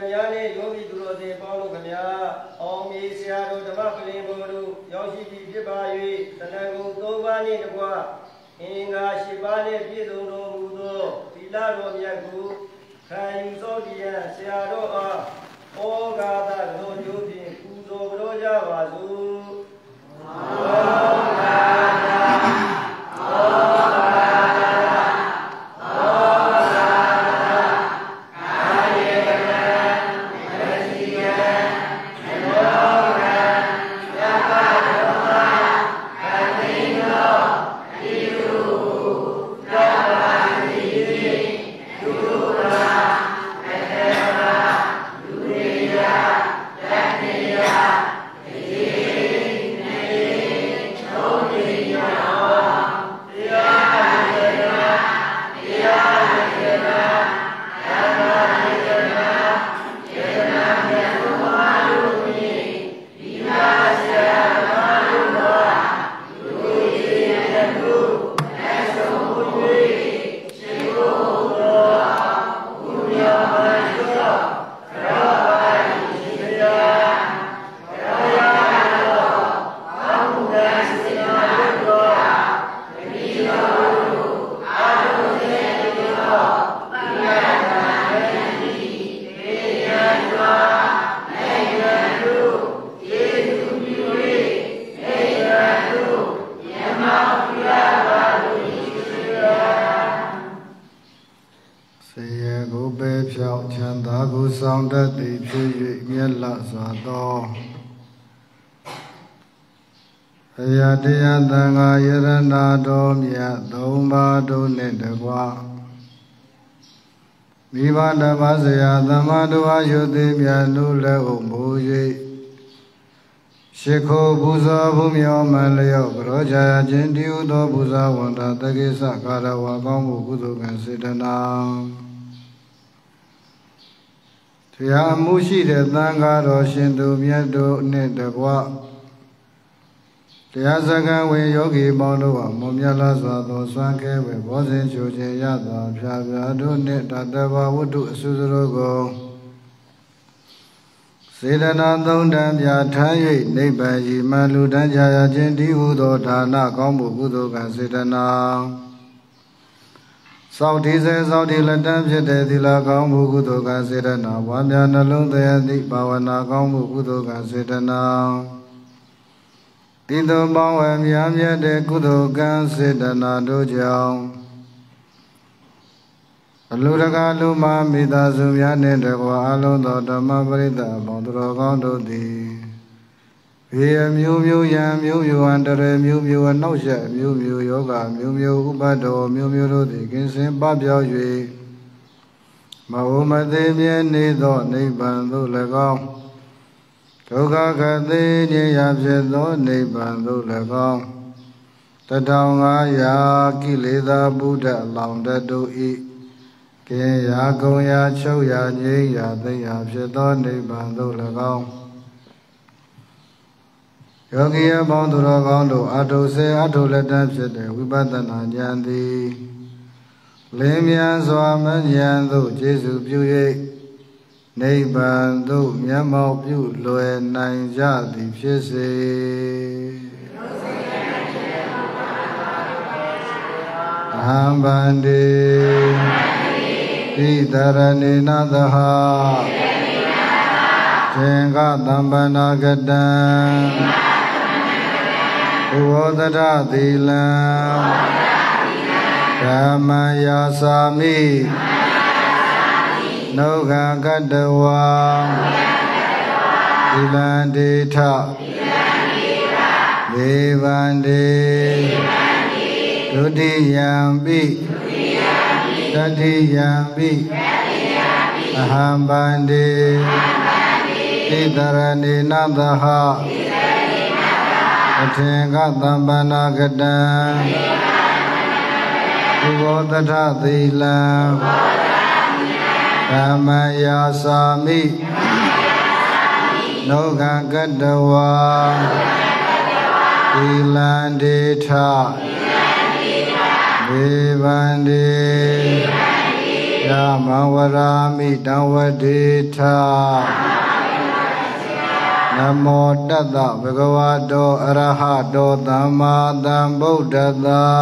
Yane, Yogi Duro de Paulo Kanya, Omi Siaro, the Mapling Bodu, Yoshi Jibai, Tanago, Dovani, the Gua, Inga Shibane, Pido, Mudo, Pilaro Yagu, Kayu Sodia, Siaro, Ogada, no Yubi, Uzo, Roja, Wazu. Ayatiyatanga Yarana Domya Domba Done Degwa Vivanda Vasaya Dhamadua Yudhimya Nule Umbuji Shikho Buza Bhumyo Malayo Brojaya Jinti Udo Buza Wanda Tagisa Karawa Kambu Kudu Kansidana Tiya Mushi De Tanga Roshindu Myedu Nidegwa Tiyasakan we yogi Baudua, Mumyala Sado, Sanke, we Bosin Chuji Yada, Pyabya, Nit, Dadava, Wudu, Suzurugo. Sidana Dondan Yatayi, Nebayi, Malu Danjaya, Jinti Udo, Dana, Kambu, Budu, Sidana. Saudi says Saudi Latam Jedila, Kambu, Budu, Sidana, Wamyana Lunda, the Bawana, Kambu, Budu, Sidana. Tito Bawam Yamya de Kudo Gan Sidana Dojao Aluraga Luma Mida Zumyane de Gualo Dama Brida Mondro Gondo di Via Miu Yam Miu under Miu and Nosha Miu Yoga Miu Ubado Miu di Kinsin Babio Yui Mahoma de Mienido Nibandu Legom Toga Kati Niyabjedo Nibandu Legom Tadanga Ya Kilida Buddha Lambda Do E Kaya Goya Choya Niya Dayabjedo Nibandu Legom Yogiya Bandura Gondo Ado Se Ado Ledabjede Vibadana Nyandi Limyan Swaman Yandu Jesu Buye Neighbor, Yamo, you, Loe, Nine Jadi, Pisse Hambandi, Idarani Nadaha, Jenga Dambana Gadan, Uodada Dilam, Ramaya Sami. No Gadawa Ilandita Devande Dudiyambi Dadiyambi Ahambandi Idarani Nadaha Atenga Dambana Gadan Uvodata Dilam Ramaya Sami Noga Gadawa Ilandita Devande ยะมังวรามิตังวเดธานะโมตัสสะภะคะวะโตอะระหะโตสัมมาสัมพุทธัสสะ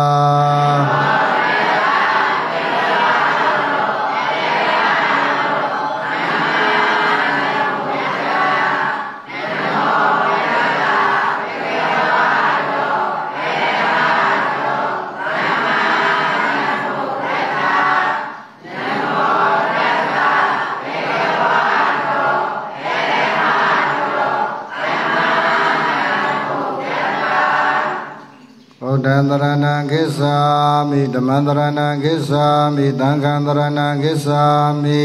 พุทธังสรณังคัจฉามิธัมมังสรณังคัจฉามิสังฆังสรณังคัจฉามิ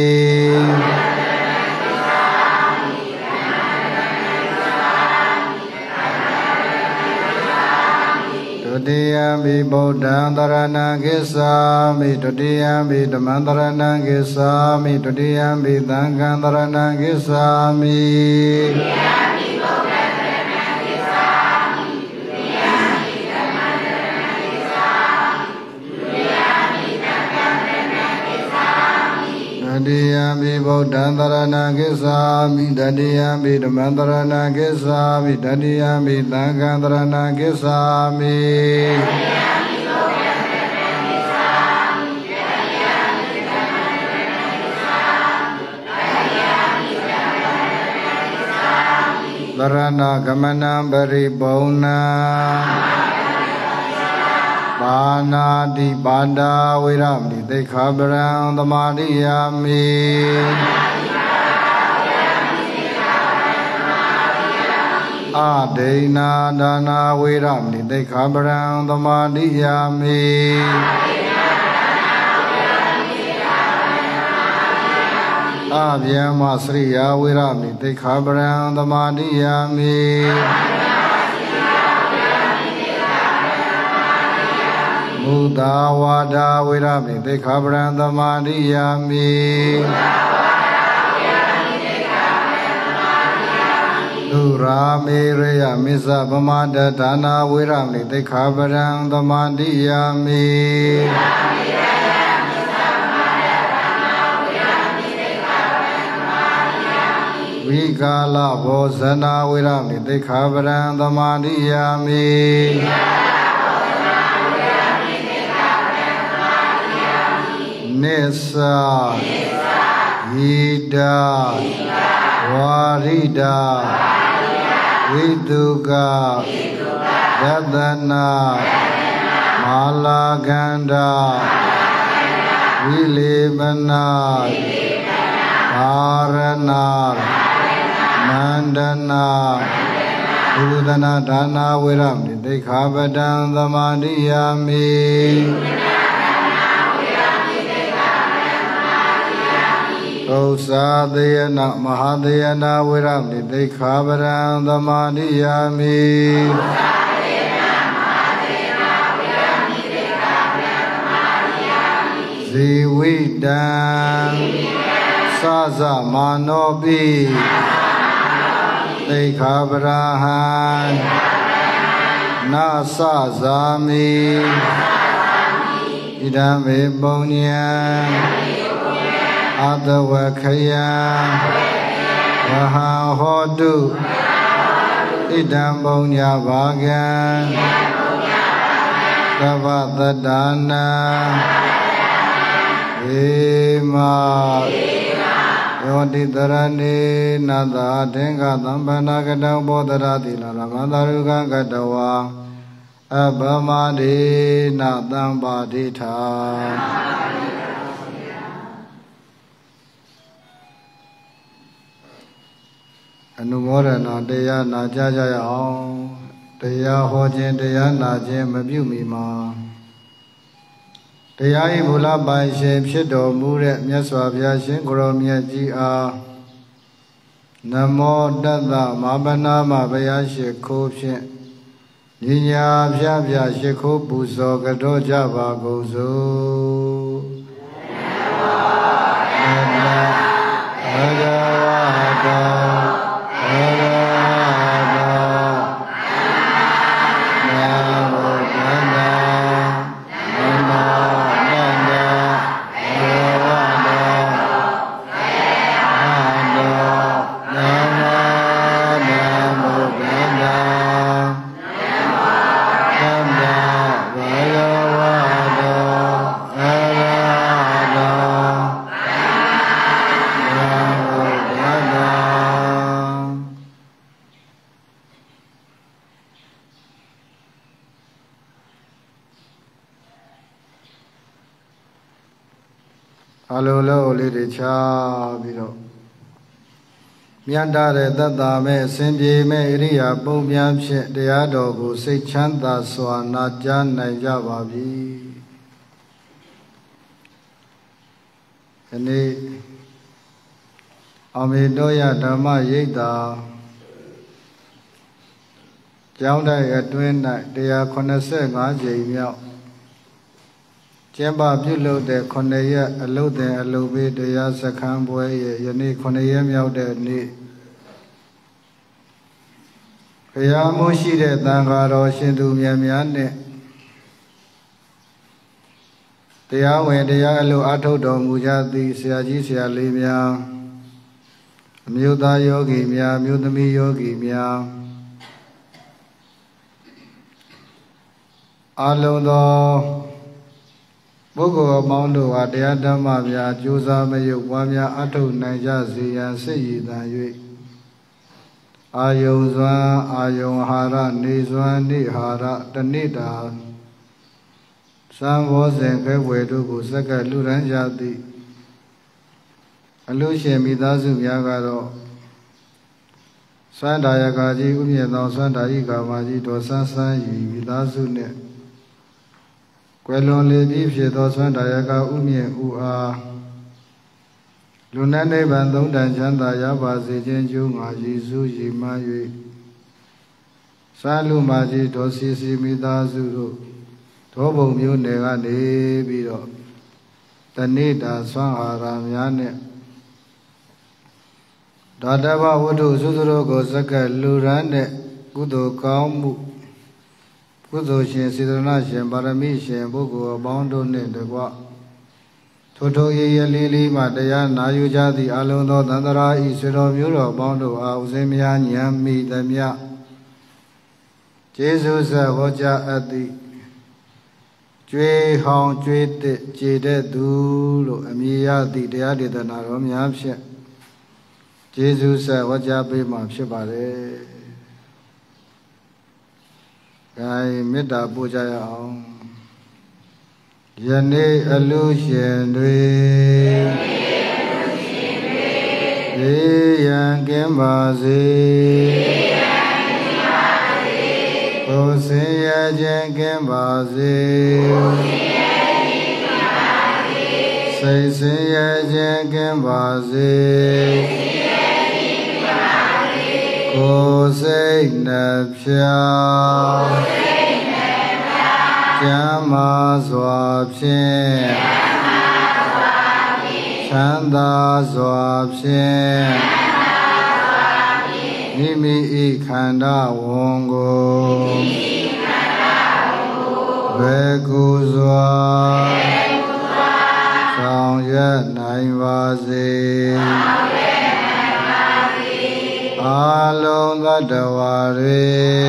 ทุติยมปิพุทธังสรณังคัจฉามิทุติยมปิธัมมังสรณังคัจฉามิทุติยมปิสังฆังสรณังคัจฉามิตติยมปิพุทธังสรณังคัจฉามิตติยมปิธัมมังสรณังคัจฉามิตติยมปิสังฆังสรณังคัจฉามิสรณกมนังปริปุณณังปานาติปาตาเวรมณีสิกขาปะทังสมาธิยามิอาเดนาดานาเวรมณีสิกขาปะทังสมาธิยามิอาเบียมสริยาเวรมณีสิกขาปะทังสมาธิยามิมุตาวาดาเวรมณีสิกขาปะทังสมาธิยามิดุราเมรยมิสะปมาดฐานาเวรมณีสิกขาปะทังสมาธิยามิวิกาลโภชนาเวรมณีสิกขาปะทังสมาธิยามิเนสาหิดาวาริดาวิตุกายัตนามาลากันดาวิเลปนาภารนามันดนาอุดนาดานาเวรมณีสิกขาปะทังสมาธิยามิอุสาเดยนะมหาเดยนะเวรมณีสิกขาปะทังสมาธิยามิสีวิตังสาสะมาโนปิสิกขาปะทังนาสะสามิอิดามิปุญญาอัตวะขยังวะหังโหตุอิดัมปุญญาภากันสัพพะตตานังเอมาโยติตรณีนาตาเทงกะตัมปนากตังโพธราติลามันตารุกังกตวาอัปปมาดินาตัมปาทิธาอนุโมทนาတရားနာကြကြရအောင်တရားဟောခြင်းတရားနာခြင်းမပြုမီမှာတရားဤမူလပိုင်ရှင်ဖြစ်တော်မူတဲ့မြတ်စွာဘုရားရှင်ကိုရောမြတ်ကြီးအားနမောတတ္တမဟာနာမဘုရားရှိခိုးဖြင့်ညီညာဖြာဖြာရှိခိုးပူဇော်ကြောကြပါကုန်စို့နမောဘဂဝတောလိုလိုလေးတွေချပြီးတော့မြတ်တာတဲ့သက်တာမဲ့အစဉ်ပြေမဲ့ဣရိယာပုံပြန်ဖြင့်တရားတော်ကိုစိတ်ချမ်းသာစွာနာကြားနိုင်ကြပါပြီဒီနေ့အမေတော်ရဓမ္မရိပ်သာကျောင်းတိုက်အတွင်း၌185ကြိမ်မြောက်ကျင်းပပြုလုပ်တဲ့9ရက်အလုသင်အလုပေးတရားစခန်းပွဲရဲ့ယနေ့9ရက်မြောက်တဲ့နေ့ဘုရားမိုးရှိတဲ့သံဃာတော်ရှင်သူမြတ်များနဲ့တရားဝင်တရားအလုအထုတ်တော်မူကြသည့်ဆရာကြီးဆရာလေးများအမျိုးသားယောဂီများအမျိုးသမီးယောဂီများအလုံးသောပုဂ္ဂိုလ်အပေါင်းတို့ဟာတရားဓမ္မများကြိုးစားမရုပ်ပွားများအထုတ်နိုင်ကြစေရန်စိတ်ရည်တန်၍အာယုံစွမ်းအာယုံဟာရနေစွမ်းနေဟာရတဏိတာသံဃောစဉ်ခဲဝေတို့ကိုစက္ကပ်လူရန်ကြသည်အလူရှင်မိသားစုများကတော့စွမ်းဒါယကာကြီးဥမြင့်သောစွမ်းဒါယိကာမကြီးတော်ဆန်းဆန်းဤမိသားစုနှင့်ကွယ်လွန်လေပြီးဖြစ်သောစွမ်းဒါယကာဥမြင့်ဥအားလူနတ်နိဗ္ဗာန်သုံးတန်ချမ်းသာရပါစေခြင်းကျိုးငါရည်စုရည်မှန်း၍စာလူမကြီးတော်စီစီမိသားစုတို့သောဘုံမျိုးနယ်ကနေပြီးတော့တဏိတာဆွမ်းအာရများနဲ့ဒါတဘဝတ္ထုစုစုတို့ကိုစက္ကပ်လူရန်တဲ့ကုသိုလ်ကောင်းမှုကုသိုလ်ရှင်စေတနာရှင်ပါရမီရှင်ပုဂ္ဂိုလ်အပေါင်းတို့နှင့်တကွထိုထိုရရလေးလေးမှတရားနာယူကြသည့်အလုံးသောသန္တရာဤဆွေတော်မျိုးတော်ပေါင်းတို့အားဥစဉ်များဉာဏ်မိသမျှကျေးဇူးဆက်ဟောကြားအပ်သည်ကျွေးဟောင်းကျွေးတဲ့ကြည်တဲ့သူလို့အမည်ရသည့်တရားဒေသနာတော်များဖြင့်ကျေးဇူးဆက်ဟောကြားပေးမှာဖြစ်ပါတယ်။ဒါမေတ္တာပို့ကြရအောင်။ယနေ့အလူရှင်တွေဘေးရန်ကင်းပါစေ။ကိုယ်စင်ရခြင်းကင်းပါစေ။စိတ်စင်ရခြင်းကင်းပါစေ။ကိုယ်စိတ်နှဖျားကျမ်းမာစွာဖြင့်ချမ်းသာစွာဖြင့်မိမိဤခန္ဓာဝန်ကိုဘယ်ကူစွာဆောင်ရွက်နိုင်ပါစေအာလုံးသတ္တဝါတွေ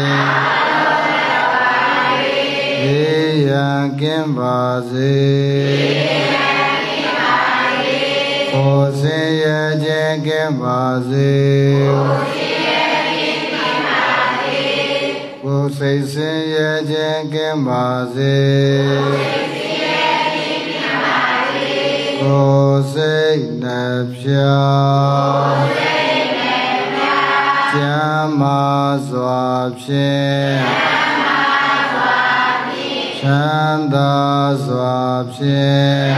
ဘေးရန်ကင်းပါစေကိုယ်စင်ရခြင်းကင်းပါစေကိုယ်စိတ်စင်ရခြင်းကင်းပါစေကိုယ်စိတ်နှဖျားကျမ်းမာစွာဖြင့်ချမ်းသာစွာဖြင့်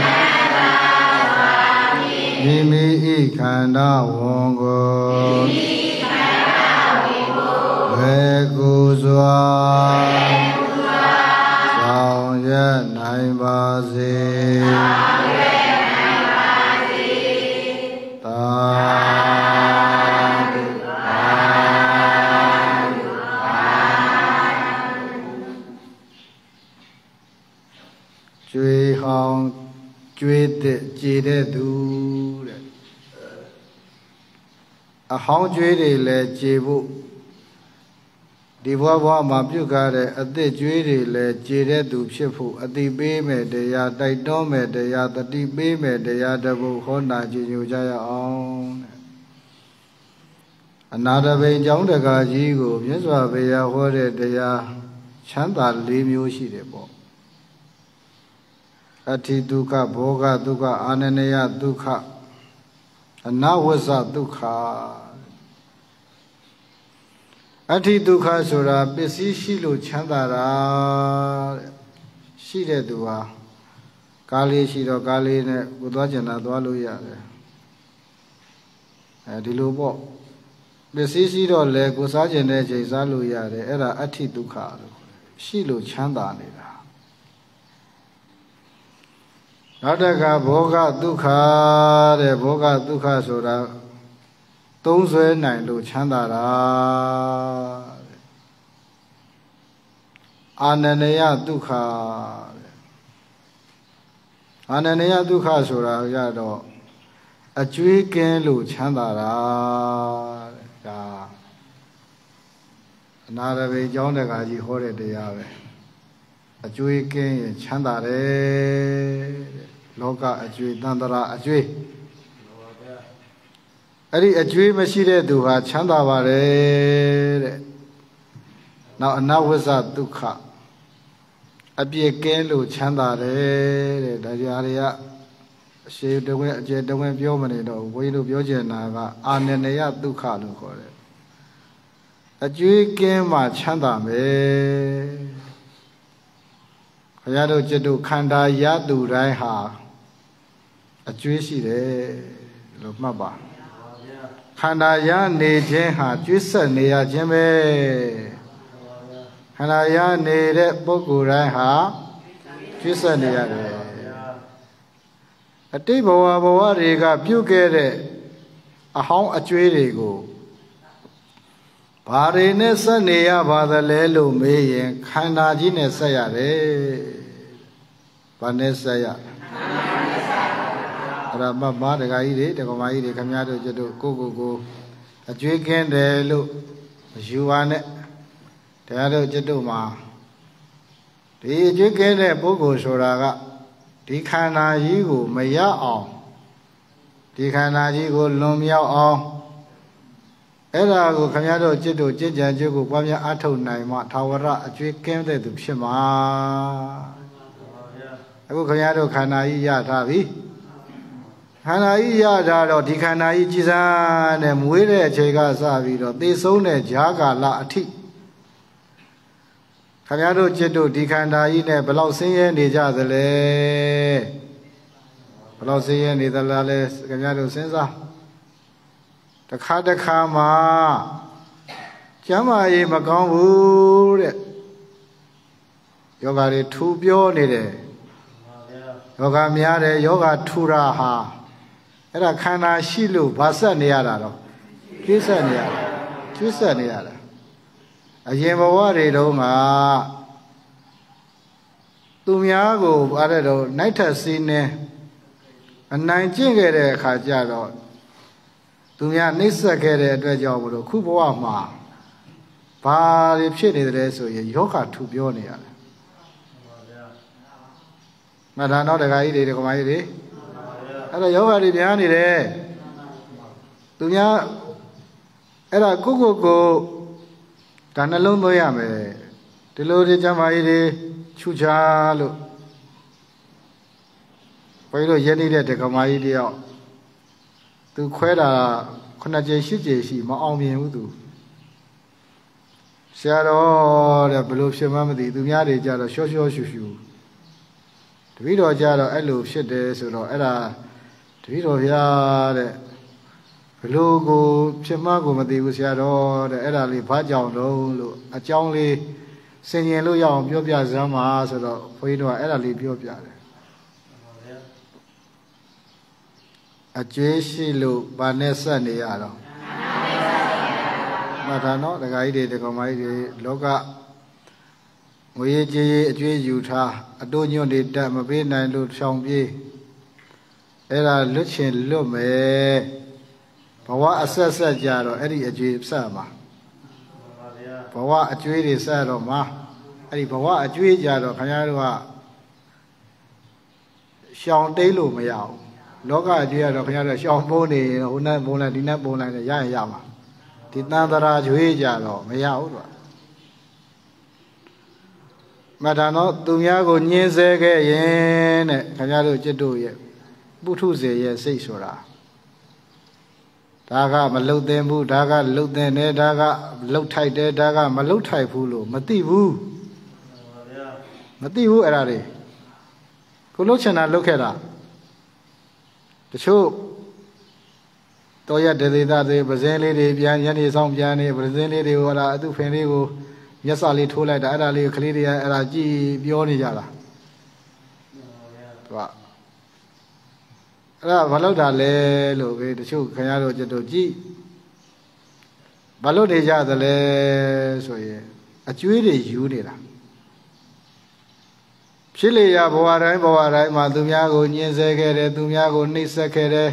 မိမိဤခန္ဓာဝန်ကိုဘယ်ကူစွာဆောင်ရွက်နိုင်ပါစေကျွေးတဲ့ကြည်တဲ့သူတဲ့အဟောင်းကျွေးတွေလည်းကြည်ဖို့ဒီဘဝမှာပြုတ်ကားတဲ့အသက်ကျွေးတွေလည်းကြည်တဲ့သူဖြစ်ဖို့အတိပေးမဲ့တရားတိုက်တွန်းမဲ့တရားတတိပေးမဲ့တရားတပုဟောနာကြည်ညိုကြရအောင်အနာတပိန်ကျောင်းတကာကြီးကိုမြတ်စွာဘုရားဟောတဲ့တရားချမ်းသာ၄မျိုးရှိတယ်ပေါ့ Ati dukkha, bhoga dukkha, ananaya dukkha, anawasa dukkha. Ati dukkha sura pisi shilu chandara. Shire dua. Kali shiro kali ne kudwa jana dwa lu yare. Di lu bo. Pisi shiro le kusa jane jaisa lu yare. Era ati dukkha. Shilu chandara. Nataka bhoga dukkha de bhoga dukkha sura tông suy nai lu chandara. Ananaya dukkha. Ananaya dukkha sura ya do a chui ken lu chandara. Ya Narabe jong de ga ji ho deတရားပဲအကျွေးကင်းရင်ချမ်းသာတယ်လောကအကျွေးတန်တရာအကျွေးအဲ့ဒီအကျွေးမရှိတဲ့သူဟာချမ်းသာပါတယ်တဲ့နောက်အနဝိဇ္ဇဒုက္ခအပြည့်ကင်းလို့ချမ်းသာတယ်တဲ့ဒါကြတွေကအရှိတဝဲအကျယ်တဝဲပြောမနေတော့ဘုန်းကြီးတို့ပြောချင်တာကအာနန္ဒယဒုက္ခလို့ခေါ်တယ်အကျွေးကင်းမှချမ်းသာမယ်ဘုရားတို့จิตတို့ခန္ဓာရသူတိုင်းဟာအကျွေးရှိတယ်လို့မှတ်ပါခန္ဓာရနေခြင်းဟာကျွေးဆက်နေရခြင်းပဲခန္ဓာရနေတဲ့ပုဂ္ဂိုလ်တိုင်းဟာကျွေးဆက်နေရတယ်အတိတ်ဘဝတွေကပြုတ်ခဲ့တဲ့အဟောင်းအကျွေးတွေကိုဘာတွေနဲ့ဆက်နေရပါသလဲလို့မေးရင်ခန္ဓာကြီးနဲ့ဆက်ရတယ်။ဘာနဲ့ဆက်ရ။အဲ့ဒါမတကကြီးတွေတကမာကြီးတွေခင်ဗျားတို့ကျတို့ကိုအကျွေးကင်းတယ်လို့ယူပါနဲ့တရားတို့ကျတို့မှာဒီအကျွေးကင်းတဲ့ပုဂ္ဂိုလ်ဆိုတာကဒီခန္ဓာကြီးကိုမရအောင်ဒီခန္ဓာကြီးကိုလွန်မြောက်အောင်အဲ့ဒါကိုခင်ဗျားတို့จิตတို့ကြင်ကြံကြကိုပွားများအထောက်နိုင်မှသာဝရအကျွေးကင်းတဲ့သူဖြစ်မှာအခုခင်ဗျားတို့ခန္ဓာကြီးရထားပြီခန္ဓာကြီးရတာတော့ဒီခန္ဓာကြီးကြည်စမ်းနဲ့မွေးတဲ့အချိန်ကစပြီးတော့သေဆုံးတဲ့ဈာကာလအထိခင်ဗျားတို့จิตတို့ဒီခန္ဓာကြီးနဲ့ဘယ်လောက်ဆင်းရဲနေကြသလဲဘယ်လောက်ဆင်းရဲနေသလားလဲခင်ဗျားတို့စဉ်းစားတခါမှာကျမ်းမာရေးမကောင်းဘူးတဲ့ယောဂါတွေထူပြောနေတယ်ယောဂါများတယ်ယောဂါထူတာဟာအဲ့ဒါခန္ဓာရှိလို့ဗာဆက်နေရတာတော့ကျွေးဆက်နေရတာကျွေးဆက်နေရတာအရင်ဘဝတွေတုန်းကသူများကိုဗါတဲ့တော့နိုင်ထက်စီးနေအနိုင်ကျင့်ခဲ့တဲ့အခါကျတော့သူများနှိမ့်ဆက်ခဲ့တဲ့အတွက်ကြောင့်မလို့ခုဘဝမှာဘာတွေဖြစ်နေတယ်ဆိုရင်ယောဂထူပြောနေရတယ်မထာတော့တခါကြီးတွေတခါမကြီးတွေအဲ့တော့ယောဂတွေများနေတယ်သူများအဲ့ဒါကိုဒါနှလုံးသွင်းရမယ်ဒီလိုဒီကျမ်းမာကြီးတွေချူချာလို့ဘယ်လိုရနေတဲ့တခါမကြီးတယောက်သူခွဲတာ9ကြိမ်10ကြိမ်ရှိမအောင်မြင်ဘူးသူဆရာတော်တဲ့ဘလို့ဖြစ်မှမသိသူများတွေကြတော့ရှော့ရှော့ရှူရှူတပည့်တော်ကြတော့အဲ့လိုဖြစ်တယ်ဆိုတော့အဲ့ဒါတပည့်တော်ဗျာတဲ့ဘလို့ကိုဖြစ်မှကိုမသိဘူးဆရာတော်တဲ့အဲ့ဒါလေးဘာကြောင့်တော့လို့အကြောင်းလေးဆင်ញင်လို့ရအောင်ပြောပြစမ်းပါဆိုတော့ဘုန်းကြီးတို့ကအဲ့ဒါလေးပြောပြတယ်အကျွေးရှိလို့ဘာနဲ့ဆက်နေရတော့မှတ်ထားနော်ဒကာကြီးတွေဒကာမကြီးတွေလောကငွေကြေးအကျွေးယူထားအတိုးညွန့်တွေတက်မပေးနိုင်လို့ဖြောင်ပြေးအဲ့ဒါလွတ်ချင်လွတ်မယ်ဘဝအဆက်ဆက်ကြတော့အဲ့ဒီအကျွေးဆက်မှာဘဝအကျွေးတွေဆက်တော့မှာအဲ့ဒီဘဝအကျွေးကြတော့ခင်ဗျားတို့ကရှောင်တိတ်လို့မရဘူးလောကအကျွေးကတော့ခင်ဗျားတို့ရှောင်ပုံးနေဟိုနဲ့ပုံးလိုက်ဒီနဲ့ပုံးလိုက်နဲ့ရရင်ရမှာဒီတန်တရာကျွေးကြတော့မရဘူးတော့ mà thà nó tụi nhà có nhìn xe cái gì này cái nhà rồi chết đuổi bút thu gì xây sửa ra đa cái mà lâu tiền bút đa cái lâu tiền này đa cái lâu thay đấy đa cái mà lâu thay phụ luôn mà ti vu ở đây cô lâu chân là lâu cái đó cái chỗ tôi giờ để ta để Brazil đi biển nhà đi xong biển đi Brazil đi hoặc là tụi phen đi cô nhất sao đi thu lại đã ra đi khơi đi ra chỉ biểu này ra là vậy ra vào lúc đó là lúc cái chỗ cái nhà rồi cho chỉ vào lúc đấy ra rồi là rồi à chui đi du đi là chỉ là bảo vệ mà tụi nhà có nhìn sẽ cái đấy tụi nhà có nít sẽ cái đấy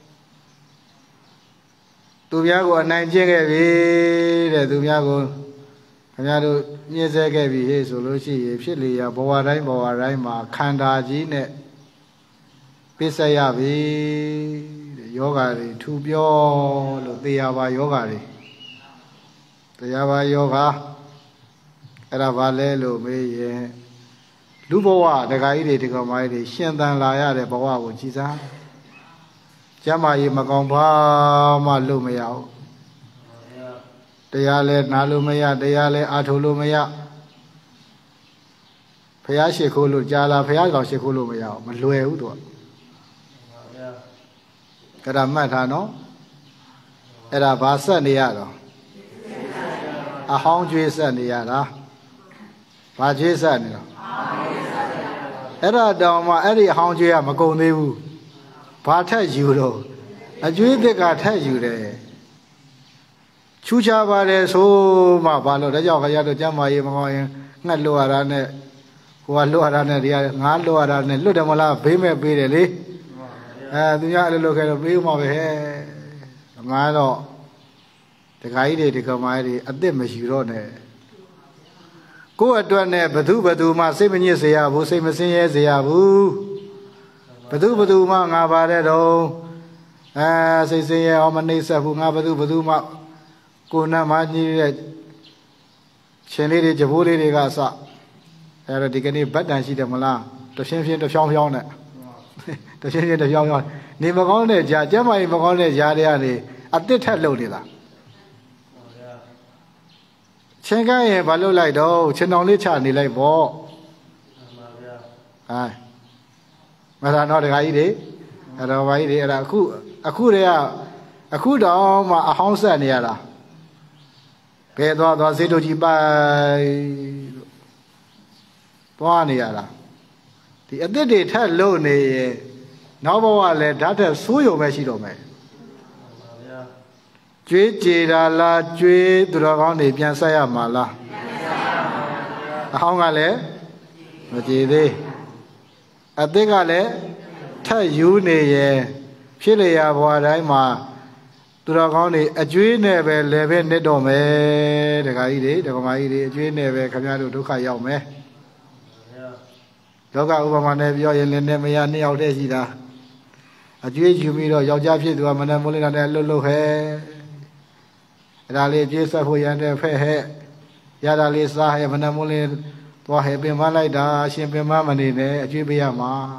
tụi nhà có anh chị cái gì đấy tụi nhà có anh nhà đó nhìn sẽ cái gì hết rồi chỉ là bảo vệ mà khán giả gì này biết sai à vì yoga đi thu biểu rồi tiệt vào yoga đi tiệt vào yoga cái đó vào lẽ rồi mấy lúc bảo vệ cái gì thì có mấy thì hiện tại là để bảo vệ chỉ ra chả mấy mà còn bao mà lúc mấy áo tiệt lẽ nà lúc mấy à tiệt lẽ ăn thô lúc mấy à phải ăn xí khô lúc chả là phải ăn gạo xí khô lúc mấy áo mà lười hút thôi cái đó mà thà nó cái đó bà sợ này à đó à hong chơi sợ này à đó bà chơi sợ này đó cái đó đâu mà cái gì hong chơi à mà còn đi u bà thay chịu rồi à chơi thì cả thay chịu đấy chú cha bà đấy số mà bà lo đấy cho cái đó cho mà coi ngắt lúa ra này qua lúa ra này đi ngắt lúa ra này lúa đó mà là bể mẹ bể đấy đi tụi nhà lúc cái đó biết mà về ngay đó thì cái gì thì cái máy thì ăn đêm mới chịu rồi này cô ở đây này bắt đầu mà xem như thế à bố xem như thế à bố bắt đầu mà ngã vào đây đâu xem ông anh ấy sẽ phụ ngã bắt đầu mà cô nam anh ấy trên đây thì bố đây cái sao rồi thì cái này bắt đầu chỉ để mà làm tôi xem tôi xong này tôi xem tôi xong rồi nếu mà con này giả chứ mà con này giả đấy thì ăn tết hết lâu đi là trên cái gì bao lâu lại đâu trên nông lịch trả này lại bỏ mà ta nói được cái gì rồi cái gì là khu đấy à khu đó mà hong sơn này là bây giờ đó sẽ đồ gì bài đó này là thì ở đây thì thật lâu này nó bảo là đã được số nhiều mấy rồi mấy chuyện gì là chuyện tụi nó này biến sai à mà là không nghe mà chỉ đi ở đây cái này thật nhiều này phía này bảo đấy mà tụi nó này chuyện này về level này đâu mấy để cái gì để có mấy gì chuyện này về cái nhà đồ khai giàu mấy đó cái Obama này bây giờ lên này mấy anh nhau đấy gì đó chuyện chịu mi rồi giàu giá phía tụi mình muốn lên này lâu hết ra lên chuyện xã hội này phải hết giờ ra lên xã hội mình muốn lên tụi hết bên mà lại đó xem bên mà mình này chuyện bây giờ mà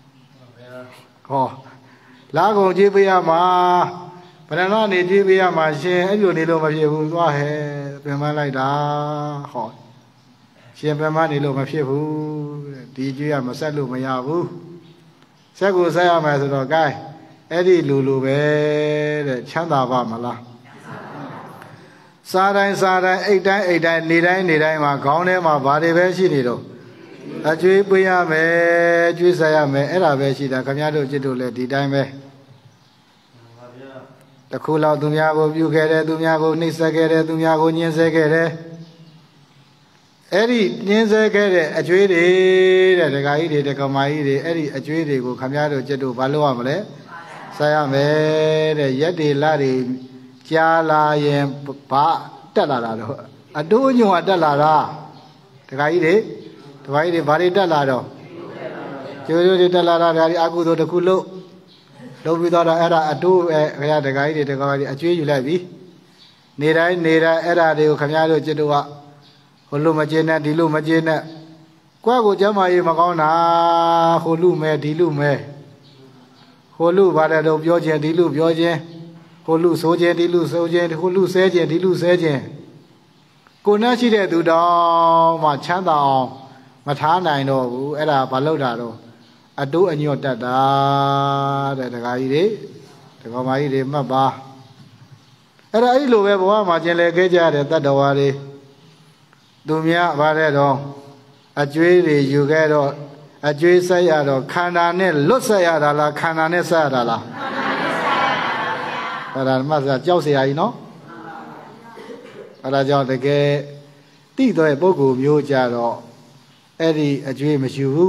lá còn chuyện bây giờ mà bây giờ này chuyện bây giờ mà xem cái điều này đâu mà biết tụi hết bên mà lại đó xem bên mà này đâu mà biết đi chơi mà sao luôn mà nhà vu sao cũng sao mà rồi cái ấy đi lù về để chán đào vào mà là sa đây ấy đây mà con này mà bà đi về xí đi đâu chơi bây giờ về chơi sao mà ấy là về xí đó cái nhà đâu chơi đâu là đi đây về ta khu lao tụi nhà có view cái đấy tụi nhà có nít cái đấy tụi nhà có nhìn cái đấy ấy đi nhìn cái đấy chơi đi để cái gì để cái máy đi ấy đi chơi đi có cái nhà đâu chơi đâu bao lâu mà đấy sao mà để giờ đi là đi cha là em bà đất là đó à đôi nhiều đất là đó cái gì bà đi đất là đó chơi đi đất là đó cái aku đó được culo đâu bây giờ là era đôi cái gì chơi như lại đi nề đây era đi cái nhà đó chơi đâu à hồi lúc mà chơi nè đi lúc mà chơi nè qua của chấm mà mà con na hồ lu mè đi lu mè hồ lu bà đã đâu biểu chuyện đi lu biểu chuyện hồ lu số chuyện đi lu số chuyện hồ lu xe chuyện đi lu xe chuyện cô nói chỉ để từ đó mà chán tao mà thả này nó ấy là bà lâu đã rồi à đủ anh nhiều đã để cái gì đấy để có mấy đấy mà bà ấy là ấy lúc ấy bố mà chuyện này cái gì để ta đâu à đi tụi mẹ bà đấy đó à chơi đi dù cái đó à chơi say à đó khán giả này lót say à đó là khán giả này say à đó là là mà giờ cháu say ai nó là cho cái tí thôi bố cụ miêu cha đó ấy đi à chơi mà chịu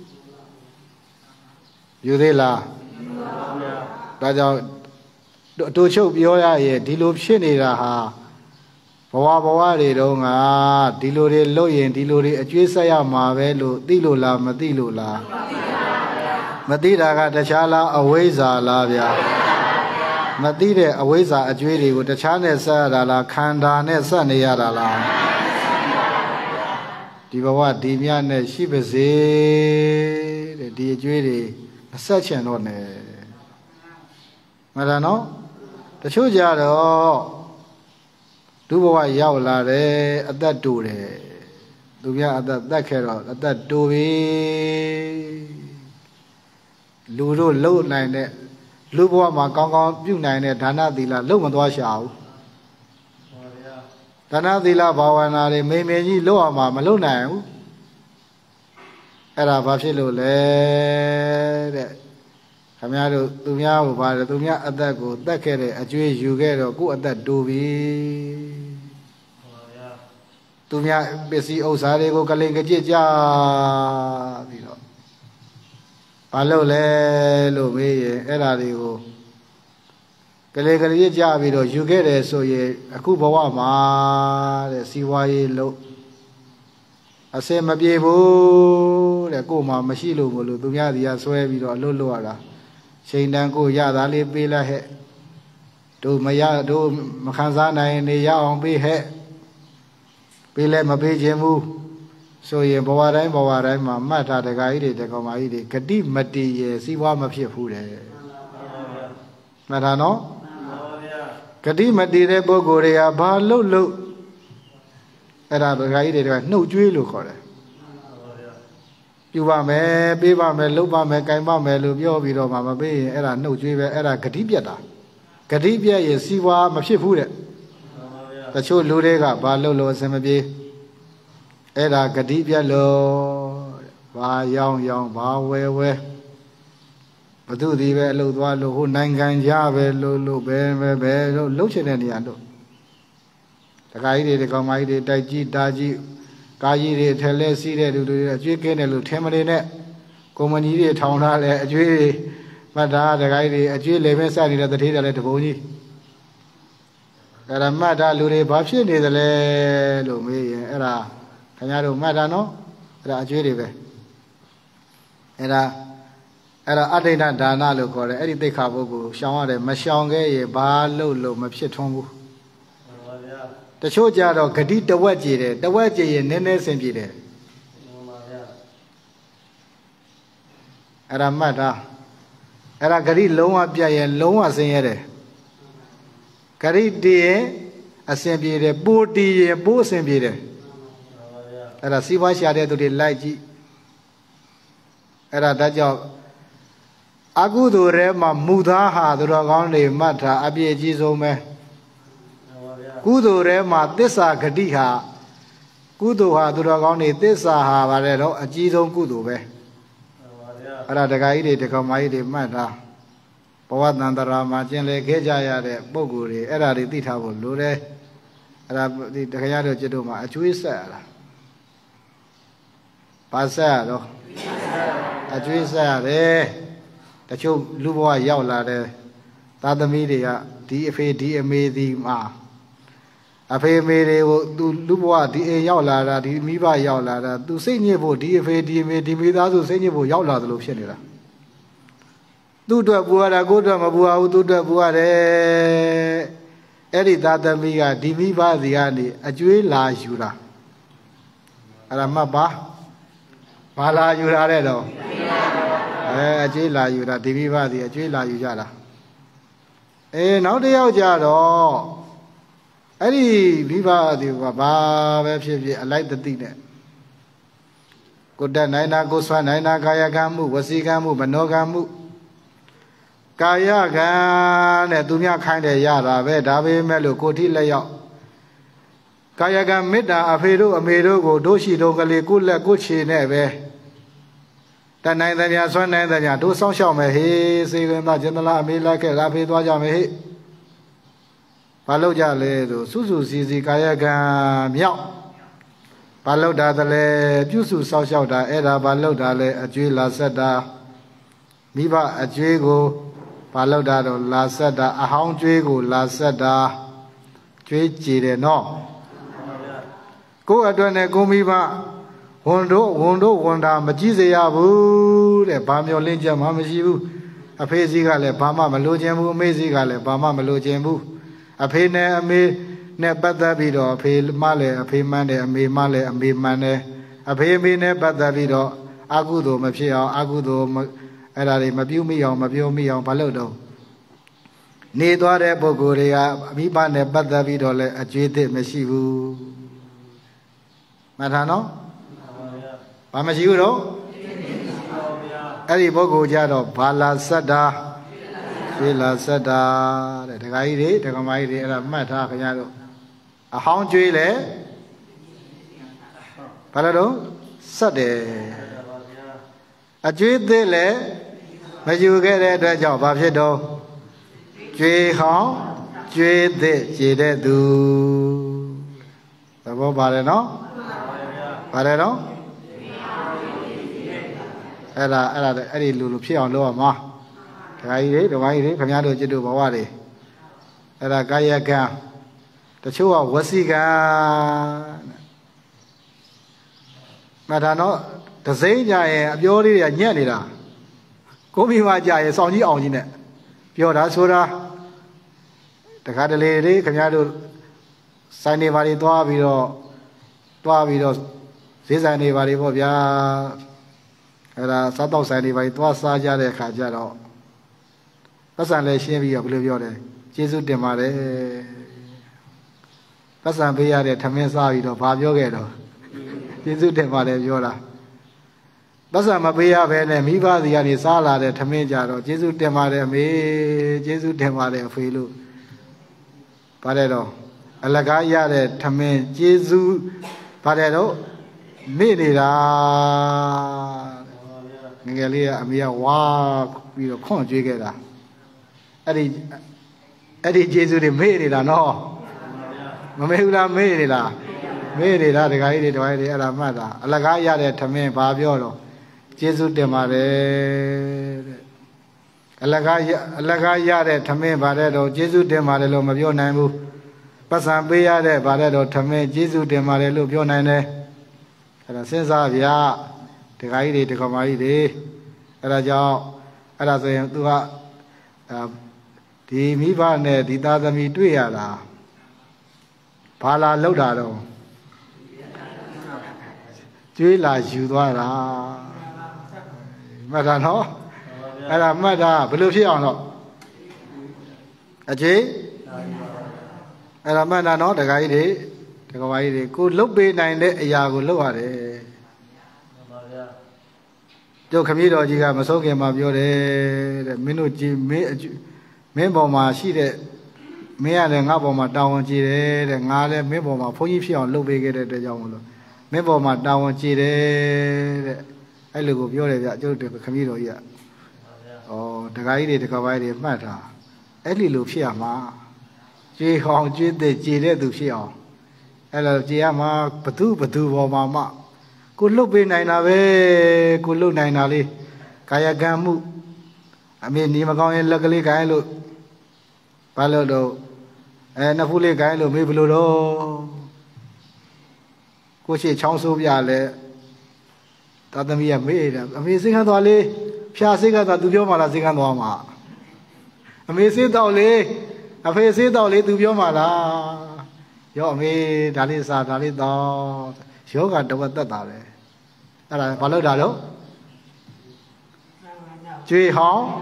như thế là cho tôi chụp biểu ra vậy đi lốp xe này là ha bảo à đi đâu ngà đi lô đi lôi yên đi lô đi chơi say mà về lô tí lô là mà tí lô là mà tí ra cái đất cha là ở quê già là vậy mà tí đấy ở quê già chơi đi của đất cha này sao là khán giả này sao này là đi bảo à đi miếng này xí bê để đi chơi đi sao chuyện đó này mà là nó để chú giờ đó tu bảo à giàu là đấy ở đất tu đấy tu biết ở đất kia rồi ở đất tu đi lú này này lú bảo mà con biết này này thằng nào thì là lú mà toa xảo thằng nào thì là bảo là này mấy gì lú mà lú này ấy là pháp sư lú đấy tham gia được tụi nhau và tụi nhau ở đây cũng tất cả đấy ở chơi dù cái đó cũng ở đây đủ vì tụi nhau bây giờ ông xã đấy cũng cái lên cái gì cha thì đó bao lâu lẽ lâu mấy ấy là đi cũng cái lên cái gì cha vì đó dù cái đấy rồi cũng bảo mà để xí hoài lâu à xem mà biết bố để cô mà xí lâu một lâu tụi nhau thì xoay vì đó lâu à đó sinh đang cô gia đã lấy bê là hệ đồ mà khán giả này này gia ông bê hệ bê lên mà bê chế mu rồi bảo đấy mà mắt ra được cái gì để có mấy gì cái đi mất đi xí hoa mà phía phụ đấy mà thà nó cái đi mất đi đấy bố cô đấy à ba lâu cái đó cái gì để nấu chuối luôn khỏi đấy yêu ba mẹ bê ba mẹ lúc ba mẹ cái ba mẹ lúc yêu vì đó mà bê ấy là nấu chuối về ấy là cái đi biết à cái đi biết là xí hoa mà phía phụ đấy ta cho lúa đấy cả ba lâu xem mà bê ấy là cái đi biết lo ba yong ba quê bắt đầu đi về lâu qua lâu hôm nay gan giá về lâu về lâu chuyện này ăn được cái gì thì có mấy thì đại chi cái gì thì theo lẽ xí đấy được chuyện cái này lúc thêm mà này có mấy gì thì thằng nào lại chuyện mà đã cái gì chuyện lấy mấy sai thì là thế là được bao nhiêu cái là mà đã lúc đấy bác sĩ này là lúc mấy ấy là cái nhà đồ mà đã nó là chuyện gì vậy ấy là ở đây là đàn nào lúc gọi là ở đây thấy khá vô cùng xong rồi mà xong cái ba lâu mà biết thông buแต่โชจတော့ဂတိတဝက်ကြည်တယ်တဝက်ကြည်ရင်နည်းနည်းဆင်ပြေတယ်အဲ့ဒါမှတ်တာအဲ့ဒါဂတိလုံးဝပြတ်ရင်လုံးဝဆင်းရဲတယ်ဂတိတည်ရင်အဆင်ပြေတယ်ပိုတည်ရင်ပိုအဆင်ပြေတယ်အဲ့ဒါစီးပွားရှာတဲ့သူတွေလိုက်ကြည့်အဲ့ဒါဒါကြောင့်အကုသိုလ်ထဲမှာမူသားဟာသူတော်ကောင်းတွေမှတ်တာအပြည့်အကြီးဆုံးပဲကုသိုလ်ထဲမှာသစ္စာဂတိဟာကုသိုလ်ဟာသူတော်ကောင်းတွေသစ္စာဟာပါတယ်တော့အကြီးဆုံးကုသိုလ်ပဲအဲ့ဒါတခါကြီးတွေတခါမကြီးတွေမှတ်တာဘဝတန်တရာမှာကျင်လည်ခဲ့ကြရတဲ့ပုံကိုယ်တွေအဲ့ဒါတွေသိထားဖို့လိုတယ်အဲ့ဒါဒီတခါရတော့จิตတို့မှာအကျွေးဆက်ရတာဘာဆက်ရတော့အကျွေးဆက်ရတယ်တချို့လူဘဝရောက်လာတဲ့သာသမီတွေကဒီအဖေဒီအမေဒီမှာအဖေမေတွေကိုသူလူဘဝဒီအိမ်ရောက်လာတာဒီမိဘရောက်လာတာသူစိတ်ညစ်ဖို့ဒီအဖေဒီအမေဒီမိသားစုစိတ်ညစ်ဖို့ရောက်လာသလိုဖြစ်နေတာသူ့အတွက်ပူရတာကိုယ့်အတွက်မပူရဘူးသူ့အတွက်ပူရတယ်အဲ့ဒီသာသမီကဒီမိဘစီကနေအကျွေးလာယူတာအဲ့ဒါမှတ်ပါဘာလာယူလာတဲ့တော့အကျွေးလာယူတာဒီမိဘစီအကျွေးလာယူကြတာနောက်တစ်ယောက်ကြတော့အဲ့ဒီမိဘစီကဘာပဲဖြစ်ဖြစ်အလိုက်တသိနဲ့ကိုတက်နိုင်တာကိုဆွမ်းနိုင်တာကာယကံမှုဝစီကံမှုမနောကံမှုကာယကံနဲ့သူများခိုင်းတယ်ရတာပဲဒါပေမဲ့လို့ကိုထိလက်ရောက်ကာယကံမေတ္တာအဖေတို့အမေတို့ကိုတို့ရှိတို့ကလေးကိုလက်ကိုခြေနဲ့ပဲတန်နိုင်တဲ့ညာဆွမ်းနိုင်တဲ့ညာတို့စောင့်ရှောက်မယ်ဟေးစေကင်းသားကျင်သလားအမေလိုက်ခဲ့လားဖေးသွားကြမယ်ဟေးဘာလို့ကြလဲဆိုစုစုစည်းစည်းကာယကံမြောက်ဘာလို့တာလဲပြုစုစောင့်ရှောက်တာအဲ့ဒါဘာလို့တာလဲအကျွေးလာဆက်တာမိဘအကျွေးကိုဘာလို့တာတော့လာဆက်တာအဟောင်းကျွေးကိုလာဆက်တာကျွေးကြည်တယ်နော်ကိုယ့်အတွက်နဲ့ကိုမိဘဝန်တို့တာမကြည့်စေရဘူးတဲ့ဘာမျောလင်းချက်မှမရှိဘူးအဖေစီကလည်းဘာမှမလိုချင်ဘူးအမေစီကလည်းဘာမှမလိုချင်ဘူးအဖေနဲ့အမေနဲ့ပတ်သက်ပြီးတော့အဖေမှလည်းအဖေမှန်းတယ်အမေမှလည်းအမေမှန်းတယ်အဖေအမေနဲ့ပတ်သက်ပြီးတော့အကုသိုလ်မဖြစ်အောင်အကုသိုလ်အဲ့ဒါတွေမပြုမိအောင်မပြောမိအောင်ဘာလို့တော့နေသွားတဲ့ပုဂ္ဂိုလ်တွေကမိဘနဲ့ပတ်သက်ပြီးတော့လည်းအကျွေးသစ်မရှိဘူးမှတ်ထားနော်ဘာမရှိဘူးတော့အဲ့ဒီပုဂ္ဂိုလ်ကြတော့ဘာလာဆက်တာကျွေးလာဆက်တာတဲ့ဒကာကြီးတွေဒကာမကြီးတွေအဲ့ဒါမှတ်ထားခင်ဗျားတို့အဟောင်းကျွေးလေဘာလို့တော့ဆက်တယ်အကျွေးသစ်လည်းမယူခဲ့တဲ့အတွက်ကြောင့်ဘာဖြစ်တော့ကျွေးဟောင်းကျွေးသစ်ကြည်တဲ့သူသဘောပါတယ်နော်ပါတယ်နော်အဲ့ဒီလူဖြစ်အောင်လုပ်ရမှာဒကာကြီးတွေဒကာကြီးတွေခင်ဗျားတို့จิตတို့ဘဝတွေအဲ့ဒါကာယကံတချို့ကဝစီကံမထာနော်ဒစိမ့်ကြရင်အပြောလေးတွေကညက်နေတာကိုမိမကြရင်စောင်းကြီးအောင်ကြီးနဲ့ပြောတာဆိုတာတခါတလေလေးခင်ဗျားတို့စိုင်းနေပါတွေသွားပြီးတော့ဈေးဆိုင်နေပါတွေပေါ့ဗျာအဲ့ဒါစားတော့ဆိုင်နေပါတွေသွားစားကြတဲ့အခါကျတော့ပတ်စံလည်းရှင်းပြီးတော့ဘယ်လိုပြောတယ်ကျေးဇူးတင်ပါတယ်ပတ်စံပေးရတဲ့ထမင်းစားပြီးတော့ဘာပြောခဲ့တော့ကျေးဇူးတင်ပါတယ်ပြောတာပတ်စံမပေးရဘဲနဲ့မိဘစီကနေစားလာတဲ့ထမင်းကြတော့ကျေးဇူးတင်ပါတယ်အမေကျေးဇူးတင်ပါတယ်အဖေလို့ပါတယ်တော့အလကားရတဲ့ထမင်းကျေးဇူးပါတယ်တော့မေ့နေတာငယ်ငယ်လေးကအမေကဝါပြီးတော့ခွန့်ကြွေးခဲ့တာအဲ့ဒီကျေးဇူးတွေမေ့နေတာနော်မမေ့ဘူးလားမေ့နေလားမေ့နေတာဒကာကြီးတွေဒကာကြီးတွေအဲ့ဒါမှတ်တာအလကားရတဲ့ထမင်းဘာပြောတော့ကျေးဇူးတင်ပါတယ်တဲ့အလကားရတဲ့ထမင်းဗါတဲ့တော့ကျေးဇူးတင်ပါတယ်လို့မပြောနိုင်ဘူးပတ်စံပေးရတဲ့ဗါတဲ့တော့ထမင်းကျေးဇူးတင်ပါတယ်လို့ပြောနိုင်တယ်အဲ့ဒါစဉ်းစားဗျာဒကာကြီးတွေဒကာမကြီးတွေအဲ့ဒါကြောင့်အဲ့ဒါဆိုရင်သူကဒီမိဘနဲ့ဒီသားသမီးတွေ့ရတာဘာလာလောက်တာတော့ကျွေးလာယူသွားတာမှတ်တာနော်အဲ့ဒါမှတ်တာဘယ်လိုဖြစ်အောင်တော့အကျေအဲ့ဒါမှတ်တာနော်ဒကာကြီးတွေဒကာမကြီးတွေကိုလှုပ်ပေးနိုင်တဲ့အရာကိုလှုပ်ရတယ်တို့ခမည်းတော်ကြီးကမဆုံးခင်မှာပြောတယ်တဲ့မင်းတို့ကြည်မင်းပေါ်မှာရှိတဲ့မင်းရတယ်ငါပေါ်မှာတာဝန်ကြီးတယ်တဲ့ငါလည်းမင်းပေါ်မှာဘုန်းကြီးဖြစ်အောင်လှုပ်ပေးခဲ့တဲ့အတွက်ကြောင့်မလို့မင်းပေါ်မှာတာဝန်ကြီးတယ်တဲ့အဲ့လိုကိုပြောတယ်ဗျကျုပ်တို့ခမည်းတော်ကြီးကဩဒကာကြီးတွေဒကာပိုင်းတွေမှတ်တာအဲ့ဒီလိုဖြစ်ရမှာကြွေးဟောင်းကြွေးတဲ့ကြည်တဲ့သူဖြစ်အောင်အဲ့လိုကြည်ရမှာဘသူပေါ်မှာမှကိုလှုပ်ပေးနိုင်တာပဲကိုလှုပ်နိုင်တာလေးကာယကံမှုအမေနေမကောင်းရင်လက်ကလေးကိုင်းလို့ဘာလို့တော့နှစ်ဖူးလေးကိုင်းလို့မေးဘလို့တော့ကိုရှိချောင်းဆိုးပြလဲသာသမီးကမေးတယ်အမေစိတ်ခမ်းသွားလေဖြာစိတ်ခမ်းသွားသူပြောမှလားစိတ်ခမ်းသွားမှာအမေစိတ်တော့လေအဖေစိတ်တော့လေသူပြောမှလားရောအမေဒါလေးစားဒါလေးတော့ယောဂတဝက်သက်တာပဲဘာလို့တာတော့ကျွေးဟောင်း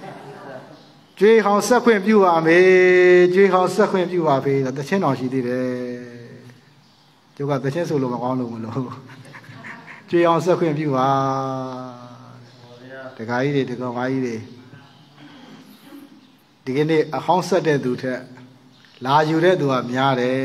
ဆက်ခွင့်ပြုပါမယ်ကျွေးဟောင်းဆက်ခွင့်ပြုပါဖေးတချင်းတော်ရှိသေးတယ်ကျုပ်ကတချင်းဆိုလို့မကောင်းလို့မလို့ကျွေးဟောင်းဆက်ခွင့်ပြုပါတခါကြီးတွေတကောင်ကြီးတွေဒီကနေ့အဟောင်းဆက်တဲ့သူထက်လာယူတဲ့သူကများတယ်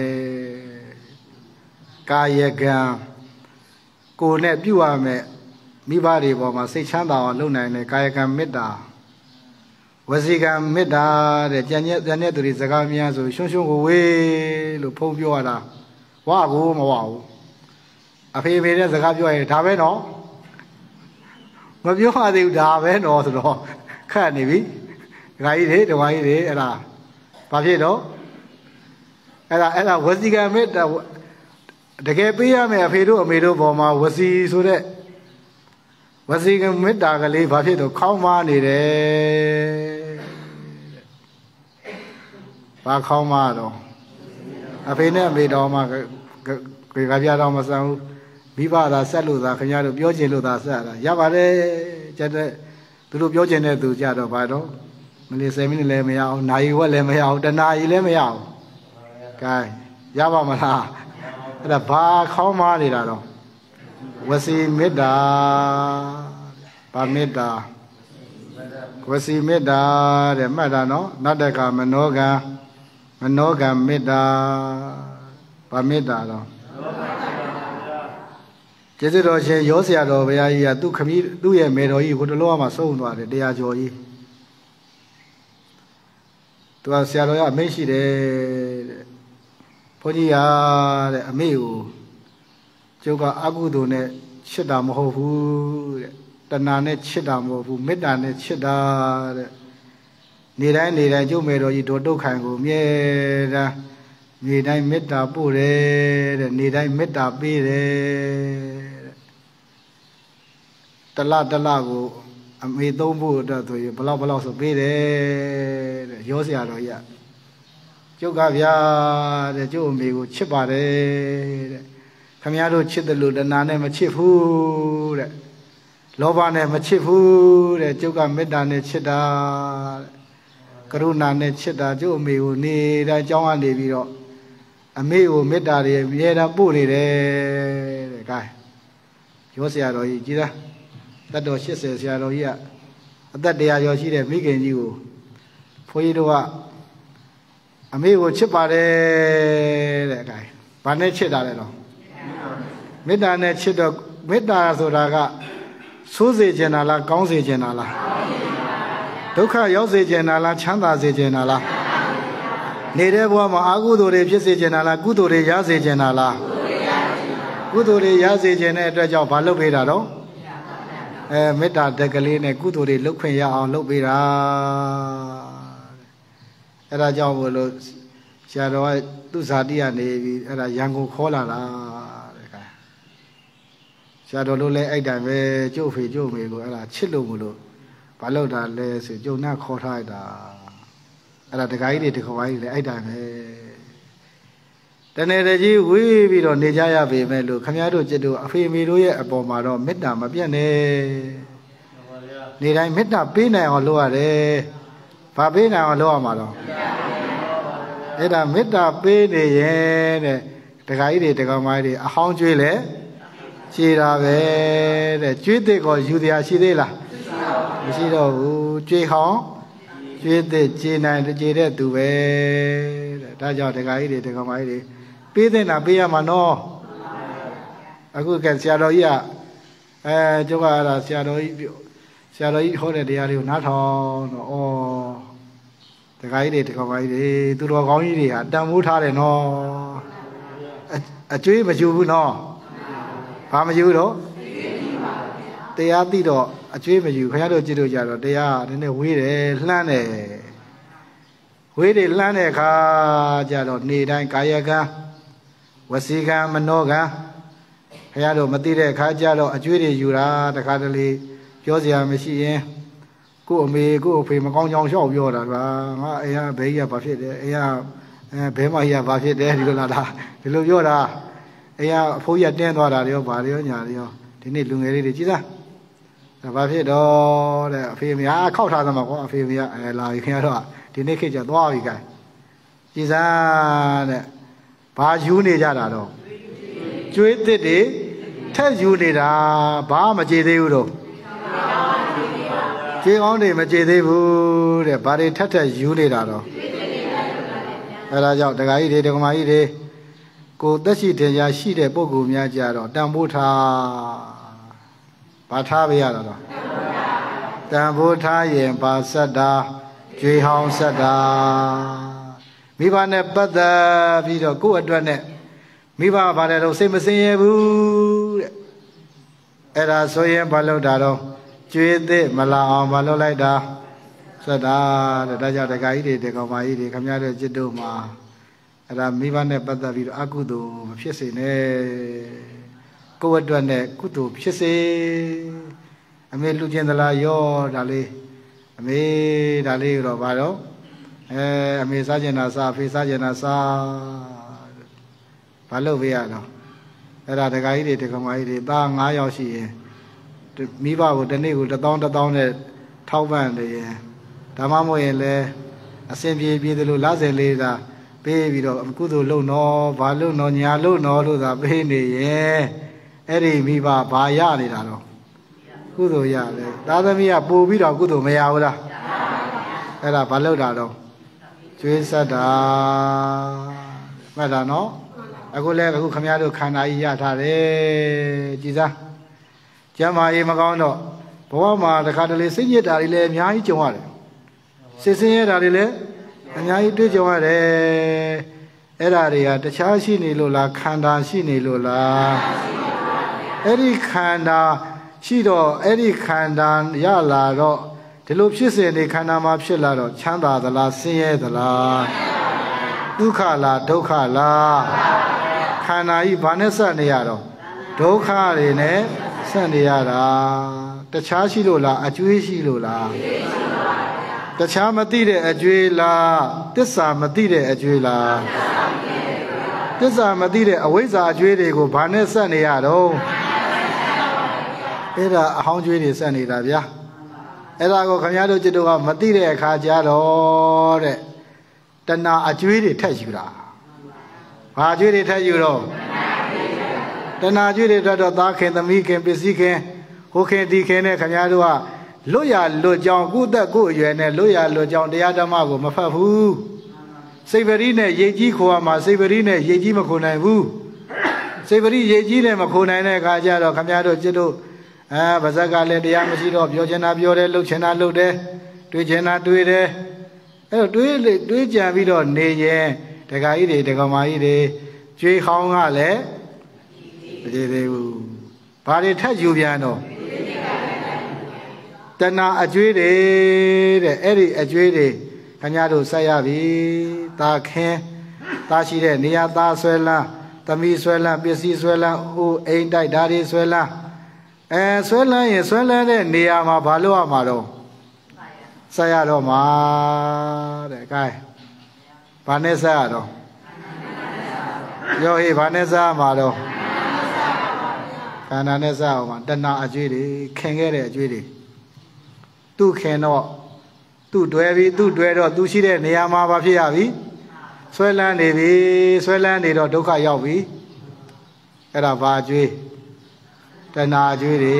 ကာယကံကိုယ်နဲ့ပြုရမယ်မိဘတွေပေါ်မှာစိတ်ချမ်းသာအောင်လုပ်နိုင်တယ်ကာယကံမေတ္တာဝစီကံမေတ္တာတဲ့ကြံတဲ့သူတွေစကားများဆိုရှုံးကိုဝေးလို့ဖုံးပြောရတာဝါကိုမဝဘူးအဖေဖေတဲ့စကားပြောရင်ဒါပဲနော်မပြောရသေးဘူးဒါပဲနော်ဆိုတော့ခက်နေပြီဒကာကြီးတွေဒကာကြီးတွေအဲ့ဒါဘာဖြစ်တော့အဲ့ဒါဝစီကံမေတ္တာတကယ်ပေးရမယ်အဖေတို့အမေတို့ပေါ်မှာဝစီဆိုတဲ့ဝစီကမေတ္တာကလေးဘာဖြစ်တော့ခေါင်းမနေတယ်ဘာခေါင်းမတော့အဖေနဲ့အမေတော်မှာကြပြတော်မဆန်းဘူးမိဘသာဆက်လို့သာခင်ဗျားတို့ပြောချင်လို့သာဆက်တာရပါတယ်ကျတဲ့သူတို့ပြောချင်တဲ့သူကြတော့ဘာတော့မလေး10မိနစ်လည်းမရအောင်နာရီဝက်လည်းမရအောင်တနာရီလည်းမရအောင်ကဲရပါမလားအဲ့ဒါဘာခေါင်းမနေတာတော့ဝစီမေတ္တာဗာမေတ္တာဝစီမေတ္တာတဲ့မှတ်တာနော်နောက်တစ်ခါမနောကမေတ္တာဗာမေတ္တာတော့ကျေးဇူးတော်ရှင်ရောဆရာတော်ဘုရားကြီးကသူ့ရဲ့မေတော်ကြီးကိုတလောမှာဆုံးသွားတယ်တရားကျော်ကြီးသူကဆရာတော်ကအမိန့်ရှိတယ်တဲ့ဘုန်းကြီးရတဲ့အမေကိုကျုပ်ကအကုသိုလ်နဲ့ချစ်တာမဟုတ်ဘူးတဲ့တဏှာနဲ့ချစ်တာမဟုတ်ဘူးမေတ္တာနဲ့ချစ်တာတဲ့နေတိုင်းကျုပ်မေတော်ကြီးတို့ဒုက္ခံကိုမြဲတမ်းနေတိုင်းမေတ္တာပို့တယ်တဲ့နေတိုင်းမေတ္တာပေးတယ်တဲ့တလကိုအမေသုံးဖို့အတွက်ဆိုရင်ဘလောက်ဆိုပေးတယ်တဲ့ရောဆရာတော်ကြီးကကျုပ်ကဗျာတဲ့ကျုပ်အမေကိုချစ်ပါတယ်တဲ့ခမည်းတော်ချစ်တယ်လို့တဏှာနဲ့မချစ်ဘူးတဲ့လောဘနဲ့မချစ်ဘူးတဲ့ကျုပ်ကမေတ္တာနဲ့ချစ်တာတဲ့ကရုဏာနဲ့ချစ်တာကျုပ်အမေကိုနေတိုင်းကြောင်းကနေပြီးတော့အမေကိုမေတ္တာတွေအမြဲတမ်းပို့နေတယ်တဲ့ကဲရောဆရာတော်ကြီးကြည်လားတတ်တော်80ဆရာတော်ကြီးကအသက်100ကျော်ရှိတဲ့မိခင်ကြီးကိုဘုန်းကြီးတို့ကအမေကိုချစ်ပါတယ်တဲ့ကဲဘာနဲ့ချစ်တာလဲတော့မေတ္တာနဲ့ချစ်တော့မေတ္တာဆိုတာကဆိုးစေချင်တာလားကောင်းစေချင်တာလားဒုက္ခရောက်စေချင်တာလားချမ်းသာစေချင်တာလားနေတဲ့ဘဝမှာအကုသိုလ်တွေဖြစ်စေချင်တာလားကုသိုလ်တွေရစေချင်တာလားကုသိုလ်တွေရစေချင်တဲ့အတွက်ကြောင့်ဘာလုပ်ပေးတာတော့မေတ္တာတက်ကလေးနဲ့ကုသိုလ်တွေလုပ်ခွင့်ရအောင်လုပ်ပေးတာအဲ့ဒါကြောင့်ဘလို့ဆရာတော်ကသူ့ဇာတိကနေပြီးအဲ့ဒါရန်ကုန်ခေါ်လာတာတဲ့ခါဆရာတော်တို့လည်းအဲ့တိုင်းပဲကျုပ်ဖေကျုပ်မေကိုအဲ့ဒါချစ်လို့မလို့ဘာလို့တာလဲဆိုကျုံနဲ့ခေါ်ထားလိုက်တာအဲ့ဒါတခါကြီးတွေတခါကြီးတွေအဲ့တိုင်းပဲတနေ့တကြီးဝေးပြီးတော့နေကြရပေမဲ့လို့ခမည်းတော်จิตတို့အဖေမေတို့ရဲ့အပေါ်မှာတော့မေတ္တာမပြတ်နဲ့နေတိုင်းမေတ္တာပေးနိုင်အောင်လုပ်ရတယ်ဘာပေးနိုင်အောင်လုပ်ရမှာတော့အဲ့ဒါမေတ္တာပေးနေရဲ့တဲ့တခါကြီးတွေတခါမကြီးတွေအဟောင်းကျွေးလဲခြေတာပဲတဲ့ကျွေးတဲ့ကောယူတရားရှိသေးလားမရှိတော့ဘူးကျွေးဟောင်းကျွေးတဲ့ခြေနိုင်ခြေတဲ့သူပဲတဲ့ဒါကြောင့်တခါကြီးတွေတခါမကြီးတွေပေးတဲ့နာပေးရမှာနော်အခုကဆရာတော်ကြီးကကျုပ်ကအဲ့ဒါဆရာတော်ကြီးဟောတဲ့တရားတွေကိုနားထောင်တော့ဩတခါကြီးတွေတခါမကြီးတွေသူတော်ကောင်းကြီးတွေဟာတန်ဖိုးထားတယ်နော်အကျွေးမယူဘူးနော်ဘာမယူတော့တရားသိတော့အကျွေးမယူခင်ဗျားတို့ကြည့်လို့ကြတော့တရားနည်းနည်းဝေးတယ်လှမ်းတယ်ဝေးတယ်လှမ်းတဲ့အခါကြတော့နေတိုင်းကာယကံဝစီကံမနောကံခင်ဗျားတို့မသိတဲ့အခါကြတော့အကျွေးတွေယူတာတခါတလေပြောစရာမရှိရင်ကို့အမေကို့အဖေမကောင်းကြောင်လျှောက်ပြောတာကွာငါအိမ်ကဘဲကြီးကဘာဖြစ်တယ်အိမ်ကဘဲမကြီးကဘာဖြစ်တယ်ဒီလိုလားဒီလိုပြောတာအိမ်ကအဖိုးကြီးတင်းသွားတာတွေရောဗာတွေရောညာတွေရောဒီနေ့လူငယ်လေးတွေကြည်စားဒါဘာဖြစ်တော့တဲ့အဖေမရခောက်ထားသမှာကွာအဖေမရလာပြီခင်ဗျားတို့ဒီနေ့ခေတ်ကျသွားပြီကဲကြည်စားတဲ့ဘာယူနေကြတာတော့ကျွေးတစ်တွေထက်ယူနေတာဘာမကြည်သေးဘူးတော့ကြေးကောင်းတွေမကြည်သေးဘူးတဲ့ဘာတွေထက်ယူနေတာတော့အဲဒါကြောင့်ဒကာကြီးတွေဒကာမကြီးတွေကိုသက်ရှိတင်ရှားရှိတဲ့ပုဂ္ဂိုလ်များကြတော့တန်ဖိုးထားဘာထားပေးရတာတော့တန်ဖိုးထားရင်ပါဆက်တာကြွေဟောင်းဆက်တာမိဘနဲ့ပတ်သက်ပြီးတော့ကိုယ့်အတွက်နဲ့မိဘဘာလဲတော့စိတ်မစင်ရဘူးတဲ့အဲ့ဒါဆိုရင်ဘာလို့တာတော့ကျွေးသစ်မလာအောင်ဘာလို့လိုက်တာဆက်တာတဲ့ဒါကြောင့်ဒကာကြီးတွေဒကာမကြီးတွေခမရတဲ့จิตတို့မှာအဲ့ဒါမိဘနဲ့ပတ်သက်ပြီးတော့အကုသိုလ်မဖြစ်စေနဲ့ကိုယ့်အတွက်နဲ့ကုသိုလ်ဖြစ်စေအမေလူချင်းသလားရောဒါလေးအမေဒါလေးတော့ဘာတော့အမေစားကျင်တာစားအဖေစားကျင်တာစားဘာလုပ်ပေးရတော့အဲ့ဒါဒကာကြီးတွေဒကာမကြီးတွေသား9ယောက်ရှိရင်မိဘကိုတစ်နေ့ကို1000နဲ့ထောက်ပံ့တယ်ရင်ဒါမှမဟုတ်ရင်လည်းအစဉ်ပြေတယ်လို့လစဉ်လေးသာပေးပြီးတော့ကုသိုလ်လုပ်နော်ဘာလုပ်နော်ညာလုပ်နော်လို့သာပေးနေရင်အဲ့ဒီမိဘဘာရနေတာတော့ကုသိုလ်ရတယ်သားသမီးကပို့ပြီးတော့ကုသိုလ်မရဘူးလားအဲ့ဒါဘာလုပ်တာတော့ကျွေးဆက်တာမှတ်တာနော်အခုလည်းအခုခမရတို့ခန္ဓာကြီးရထားတယ်ကြည်စားကျမ်းမာရေးမကောင်းတော့ဘဝမှာတခါတလေစိတ်ညစ်တာတွေလည်းအများကြီးကြုံရတယ်စိတ်ဆင်းရဲတာတွေလည်းအများကြီးတွေ့ကြုံရတယ်အဲ့ဒါတွေကတခြားရှိနေလို့လားခန္ဓာရှိနေလို့လားအဲ့ဒီခန္ဓာရှိတော့အဲ့ဒီခန္ဓာရလာတော့ဒီလိုဖြစ်စဉ်တွေခန္ဓာမှာဖြစ်လာတော့ချမ်းသာသလားဆင်းရဲသလားဒုက္ခလားဒုက္ခလားခန္ဓာကြီးဘာနဲ့ဆက်နေရတော့ဒုက္ခတွေနဲ့ဆက်နေရတာတခြားရှိလို့လားအကျွေးရှိလို့လားတခြားမသိတဲ့အကျွေးလားသစ္စာမသိတဲ့အကျွေးလားသစ္စာမသိတဲ့အဝိဇ္ဇာအကျွေးတွေကိုဘာနဲ့ဆက်နေရတော့အဲ့ဒါအဟောင်းကျွေးတွေဆက်နေတာဗျာအဲ့ဒါကိုခင်ဗျားတို့จิตတို့ကမသိတဲ့အခါကျတော့တဲ့တဏှာအကျွေးတွေထက်ယူတာဘာအကျွေးတွေထက်ယူတော့တဏှာကျွေးတွေတော့သားခင်သမီးခင်ပစ္စည်းခင်ဟိုခင်ဒီခင်နဲ့ခင်ဗျားတို့ကလွတ်ရလွတ်ကြောင်းကိုယ့်သက်ကိုယ့်အရွယ်နဲ့လွတ်ရလွတ်ကြောင်းတရားဓမ္မကိုမဖတ်ဘူးစိတ်ပရိနဲ့ရိတ်ကြီးခိုးရမှာစိတ်ပရိနဲ့ရိတ်ကြီးမခိုးနိုင်ဘူးစိတ်ပရိရိတ်ကြီးနဲ့မခိုးနိုင်တဲ့အခါကျတော့ခင်ဗျားတို့จิตတို့ပါဇက်ကလည်းတရားမရှိတော့ပြောချင်တာပြောတယ်လှုပ်ချင်တာလှုပ်တယ်တွေးချင်တာတွေးတယ်အဲ့တော့တွေးကြံပြီးတော့နေရင်ဒကာကြီးတွေဒကာမကြီးတွေကြွေးဟောင်းကလည်းမကြည့်သေးဘူးဘာတွေထက်ယူပြန်တော့တဏှာအကျွေးတွေတဲ့အဲ့ဒီအကျွေးတွေခင်ဗျားတို့ဆက်ရပြီတာခင်တာရှိတဲ့နေရာသားဆွဲလန်းသမီးဆွဲလန်းပစ္စည်းဆွဲလန်းအိုးအိမ်တိုက်ဓာတ်တွေဆွဲလန်းဆွဲလန်းရင်ဆွဲလန်းတဲ့နေရာမှာဘာလို့ရမှာတော့ဆက်ရတော့မှာတဲ့ကဲဘာနဲ့ဆက်ရတော့ရောဟေးဘာနဲ့ဆက်ရမှာတော့ခန္ဓာနဲ့ဆက်အောင်မှာတဏှာအကျွေးတွေခင်ခဲ့တဲ့အကျွေးတွေသူ့ခင်တော့သူ့တွဲပြီးသူ့တွဲတော့သူရှိတဲ့နေရာမှာဘာဖြစ်ရပြီဆွဲလန်းနေပြီဆွဲလန်းနေတော့ဒုက္ခရောက်ပြီအဲ့ဒါဘာကျွေးတဏှာကျွေးတွေ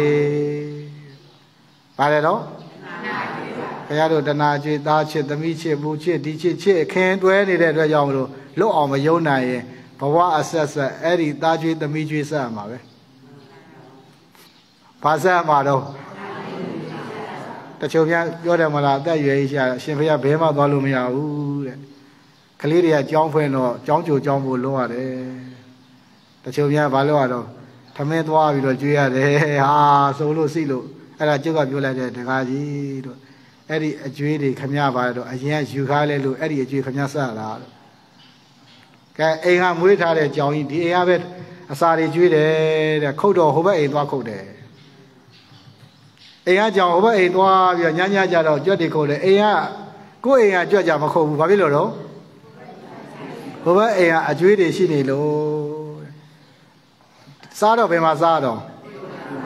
ဘာလဲတော့ဘုရားတို့တဏှာကျွေးသားချစ်သမီးချစ်ဘူးချစ်ဒီချစ်ချစ်ခင်တွဲနေတဲ့အတွက်ကြောင့်မလို့လွတ်အောင်မယုံနိုင်ရင်ဘဝအဆက်ဆက်အဲ့ဒီသားကျွေးသမီးကျွေးဆက်ရမှာပဲဘာဆက်ရမှာတော့တချို့များပြောတယ်မလားအသက်အရွယ်ကြီးရှာရှင်ဘုရားဘဲမှသွားလို့မရဘူးတဲ့ကလေးတွေကကြောင်းဖွင့်တော့ကြောင်းကြိုကြောင်းဖို့လုံးရတယ်တချို့များဘာလို့ရတော့ထမင်းသွားပြီးတော့ကျွေးရတယ်ဟာဆိုလို့စိလို့အဲ့ဒါကျုပ်ကပြောလိုက်တဲ့ဒကာကြီးတို့အဲ့ဒီအကျွေးတွေခမရပါတော့အရင်ကယူခါလဲလို့အဲ့ဒီအကျွေးခမရဆက်လာတော့ကဲအိမ်ကမွေးထားတဲ့ကြောင်ကြီးဒီအိမ်ကပဲအစာတွေကျွေးတယ်တဲ့ခုတ်တော့ဟိုဘက်အိမ်သွားခုတ်တယ်အိမ်ကကြောင်ဟိုဘက်အိမ်သွားပြီးတော့ညကြတော့ကြွက်တွေခုတ်တယ်အိမ်ကကိုယ့်အိမ်ကကြွက်ကြမခုတ်ဘူးဘာဖြစ်လို့တော့ဟိုဘက်အိမ်ကအကျွေးတွေရှိနေလို့စားတော့ဘယ်မှာစားတော့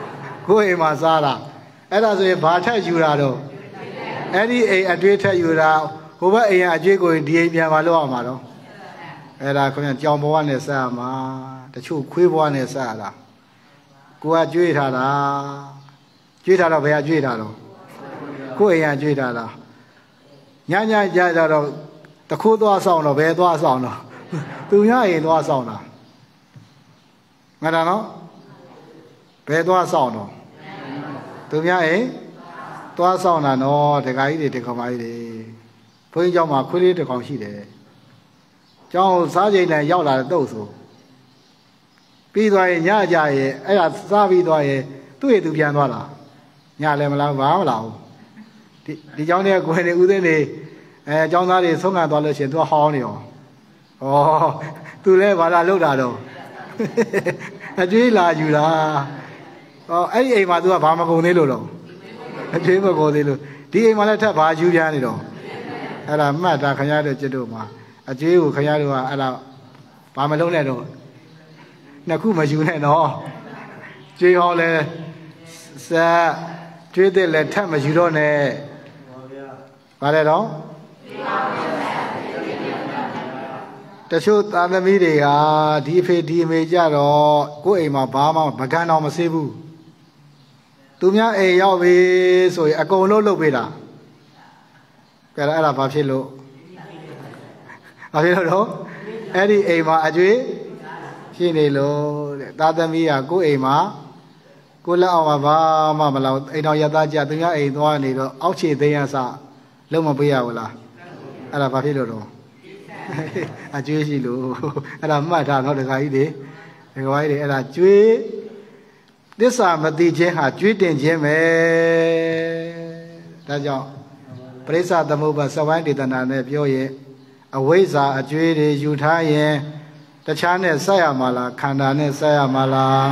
ကိုယ်အိမ်မှာစားတာအဲ့ဒါဆိုရင်ဘာထက်ယူတာတော့အဲ့ဒီအိမ်အတွေ့ထက်ယူတာဟိုဘက်အိမ်ကအကျွေးကိုဒီအိမ်ပြန်มาလောက်အောင်မှာတော့အဲ့ဒါခင်ဗျကြောင်ဘဝနဲ့ဆက်ရမှာတချို့ခွေးဘဝနဲ့ဆက်ရတာကိုကကျွေးထားတာကျွေးထားတော့ဘယ်ကကျွေးထားတော့ကိုယ်အိမ်ကကျွေးထားတာညကြတော့တခိုးသွားဆောင်တော့ဘယ်သွားဆောင်တော့သူများအိမ်သွားဆောင်တာငါတာနော်ဘယ်သွားဆောင်တော့သူများအိမ်သွားဆောင်တာနော်တခါကြီးတွေတခါမကြီးတွေဘုန်းကြီးเจ้าမှာခွေးလေးတစ်ကောင်ရှိတယ်เจ้าစားချိန်တိုင်းရောက်လာတဲ့တုတ်ဆိုပြီးသွားရင်ညကြရဲ့အဲ့ဒါစားပြီးသွားရင်သူ့ရဲ့သူပြန်သွားတာညလည်းမလားဘာမလားဒီเจ้าเนี่ยကိုယ်နေဦးသိန်းနေเจ้าသားတွေဆုံးခံသွားလို့ရှိရင်သူကဟောင်းနေရောဩသူလည်းဘာလာလောက်တာတော့အကျွေးလာယူတာအဲ့ဒီအိမ်မှာသူကဘာမကုန်သေးလို့တော့အကျွေးမကုန်သေးလို့ဒီအိမ်မှာလည်းထပ်ဘာယူပြန်နေတော့အဲ့ဒါမှတ်တာခင်ဗျားတို့จิตတို့မှာအကျွေးကိုခင်ဗျားတို့ကအဲ့ဒါဘာမလုံးနဲ့တော့နှစ်ခုမယူနဲ့နော်ကျွေးဟောင်းလဲဆက်ကျွေးတဲ့လည်းထပ်မယူတော့နဲ့ဘာလဲတော့တချို့သားသမီးတွေကဒီအဖေဒီအမေကြတော့ကိုယ့်အိမ်မှာဘာမှပကံတော်မဆေးဘူးသူများအိမ်ရောက်ပြီဆိုရင်အကုန်လုံးလုပ်ပေးတာကဲအဲ့ဒါဘာဖြစ်လို့တော့အဲ့ဒီအိမ်မှာအကျွေးရှိနေလို့တဲ့သားသမီးကကိုယ့်အိမ်မှာကိုလက်အောင်မှာဘာမှမလောက်အိမ်တော်ရသားကြသူများအိမ်သွားနေတော့အောက်ခြေသိမ်းရစလုံးမပေးရဘူးလားအဲ့ဒါဘာဖြစ်လို့တော့အကျွေးရှိလို့အဲ့ဒါမှတ်ထားတော့ဒကာကြီးတွေအဲ့ဒါကျွေးသစ္စာမသိခြင်းဟာကျွေးတင်ခြင်းပဲဒါကြောင့်ပရိစ္ဆသမုပ္ပါသဝိုင်းဒေသနာနဲ့ပြောရင်အဝိဇ္ဇာအကျွေးတွေယူထားရင်တခြားနဲ့ဆက်ရမှာလားခန္ဓာနဲ့ဆက်ရမှာလား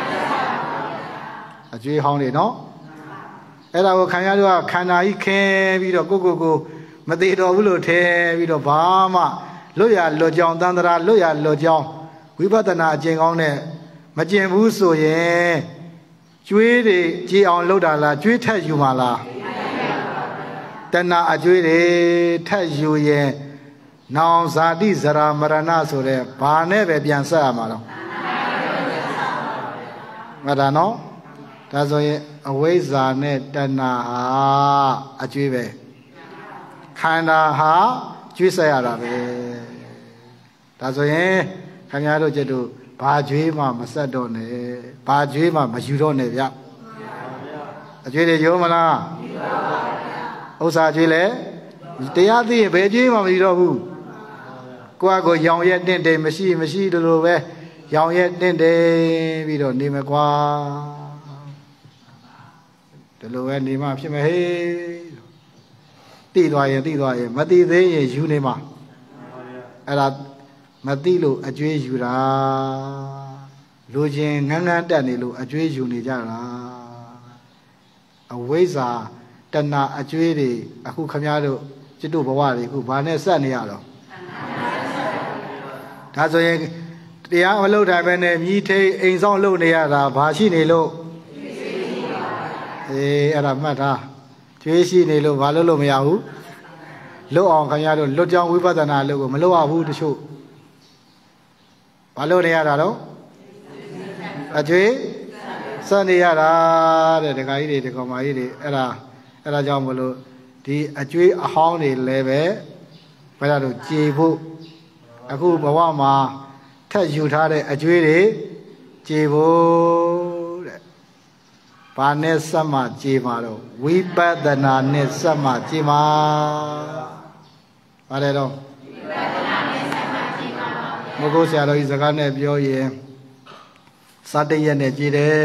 အကျွေးဟောင်းနေနော်အဲ့ဒါကိုခံရတော့ခန္ဓာကြီးခင်းပြီးတော့ကိုမသေးတော်ဘူးလို့ထဲပြီးတော့ဘာမှလွတ်ရလွတ်ကြောင်းတန်ត្រာလွတ်ရလွတ်ကြောင်းဝိပဿနာအကျင့်ကောင်းနဲ့မကျင်ဘူးဆိုရင်ကျွေးတွေကြည်အောင်လုပ်တာလားကျွေးထက်ယူမှာလားတဏှာအကျွေးတွေထက်ယူရင်နောင်ဇာတိဇရာမရဏဆိုတဲ့ဘာနဲ့ပဲပြန်ဆက်ရမှာတော့ငါဒါနော်ဒါဆိုရင်အဝိဇ္ဇာနဲ့တဏှာဟာအကျွေးပဲခန္ဓာဟာကျွေးဆက်ရတာပဲဒါဆိုရင်ခင်ဗျားတို့ကျတို့ဘာကျွေးမှမဆက်တော့နဲ့ဘာကျွေးမှမယူတော့နဲ့ဗျအကျွေးတွေယူမလားဥစ္စာကျွေးလဲတရားသိရင်ဘယ်ကျွေးမှမယူတော့ဘူးကိုယ့်အကိုရောင်ရက်တင့်တယ်မရှိတို့လိုပဲရောင်ရက်တင့်တယ်ပြီးတော့နေမကွာဒီလိုပဲနေမှဖြစ်မဟေးသိသွားရင်မသိသေးရင်ယူနေမှာအဲ့ဒါမသိလို့အကျွေးယူတာလူချင်းငန်းတက်နေလို့အကျွေးယူနေကြတာအဝိဇ္ဇာတဏှာအကျွေးတွေအခုခမည်းတော်จิตတို့ဘဝတွေအခုဘာနဲ့ဆက်နေရတော့ဒါဆိုရင်တရားမလုပ်တိုင်းပဲနဲ့မြည်ထိန်အိမ်ဆောင်လုပ်နေရတာဘာရှိနေလို့အဲ့ဒါမှတ်ထားကျွေးရှိနေလို့ဘာလို့မရဘူးလွတ်အောင်ခင်ဗျားတို့လွတ်ကြောင်းဝိပဿနာလုပ်ကိုမလုပ်ရဘူးတချို့ဘာလို့နေရတာတော့အကျွေးစနေရတာတဲ့ဒကာကြီးတွေဒကာမကြီးတွေအဲ့ဒါကြောင့်မလို့ဒီအကျွေးအဟောင်းတွေလည်းပဲဘယ်လိုကြေဖို့အခုဘဝမှာထက်ယူထားတဲ့အကျွေးတွေကြေဖို့တဲ့ဘာနဲ့ဆက်မှကြေမှာတော့ဝိပဿနာနဲ့ဆက်မှကြေမှာပါတယ်တော့မကိုဆရာတော်ကြီးစကားနဲ့ပြောရင်စာတရက်နဲ့ကြည်တယ်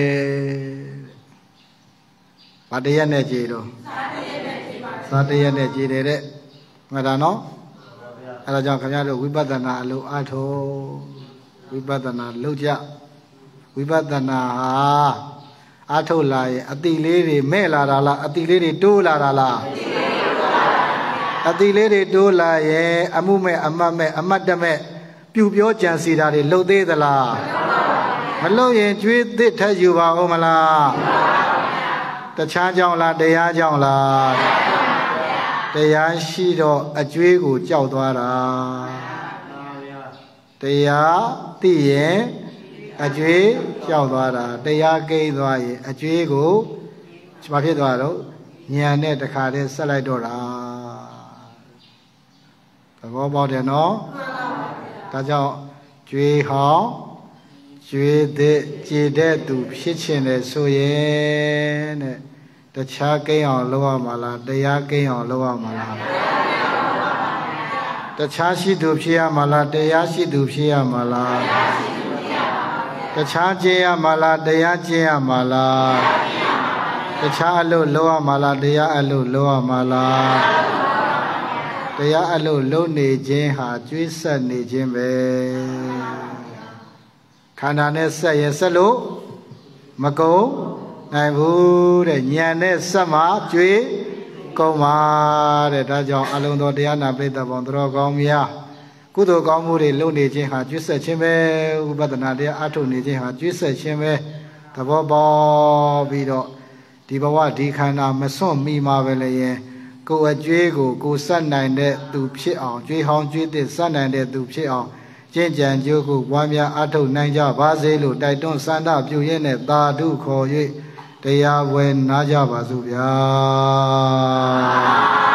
ဘာတရက်နဲ့ကြည်တော့စာတရက်နဲ့ကြည်တယ်တဲ့ငါဒါနော်အဲဒါကြောင့်ခင်ဗျားတို့ဝိပဿနာအလုပ်အားထုတ်ဝိပဿနာလုပ်ကြဝိပဿနာဟာအားထုတ်လာရင်အတိလေးတွေမဲ့လာတာလားအတိလေးတွေတိုးလာတာလားအတိလေးတွေတိုးလာရင်အမှုမဲ့အမတ်မဲ့အမတ်တမဲ့ပြူပြောကြံစီတာတွေလှုပ်သေးသလားမလို့ရင်ကျွေးသစ်ထက်ယူပါဦးမလားတခြားကြောင့်လားတရားကြောင့်လားတရားရှိတော့အကျွေးကိုကြောက်သွားတာတရားသိရင်အကျွေးကြောက်သွားတာတရားကိန်းသွားရင်အကျွေးကိုဘာဖြစ်သွားတော့ဉာဏ်နဲ့တခါတည်းဆက်လိုက်တော့တာသဘောပေါက်တယ်နော်ဒါကြောင့်ကျွေးဟောင်းကျွေးတဲ့ကြည်တဲ့သူဖြစ်ခြင်းနဲ့ဆိုရင်တဲ့တခြားကိန်းအောင်လုပ်ရမှာလားတရားကိန်းအောင်လုပ်ရမှာလားတခြားရှိသူဖြစ်ရမှာလားတရားရှိသူဖြစ်ရမှာလားတခြားကျင့်ရမှာလားတရားကျင့်ရမှာလားတခြားအလုပ်လုပ်ရမှာလားတရားအလုပ်လုပ်ရမှာလားတရားအလုပ်လုပ်နေခြင်းဟာကျွေးဆက်နေခြင်းပဲခန္ဓာနဲ့ဆက်ရင်ဆက်လို့မကုန်နိုင်ဘူးတဲ့ဉာဏ်နဲ့ဆက်မှကျွေးကုန်ပါတဲ့ဒါကြောင့်အလုံးတော်တရားနာပိဋကပေါင်းတော်ကောင်းများကုသိုလ်ကောင်းမှုတွေလုပ်နေခြင်းဟာကျွေးဆက်ခြင်းပဲဥပဒနာတရားအထုတ်နေခြင်းဟာကျွေးဆက်ခြင်းပဲသဘောပေါက်ပြီးတော့ဒီဘဝဒီခန္ဓာမစွန့်မိမှာပဲလေရင်ကိုယ်အကျွေးကိုကိုယ်ဆက်နိုင်တဲ့သူဖြစ်အောင်ကျွေးဟောင်းကျွေးသစ်ဆက်နိုင်တဲ့သူဖြစ်အောင်ကျင့်ကြံကြိုးကိုပွားများအထုတ်နိုင်ကြပါစေလို့တိုက်တွန်းစန္ဒပြုရင်းနဲ့သာဓုခေါ်၍တရားဝယ်နာကြပါစို့ဗျာ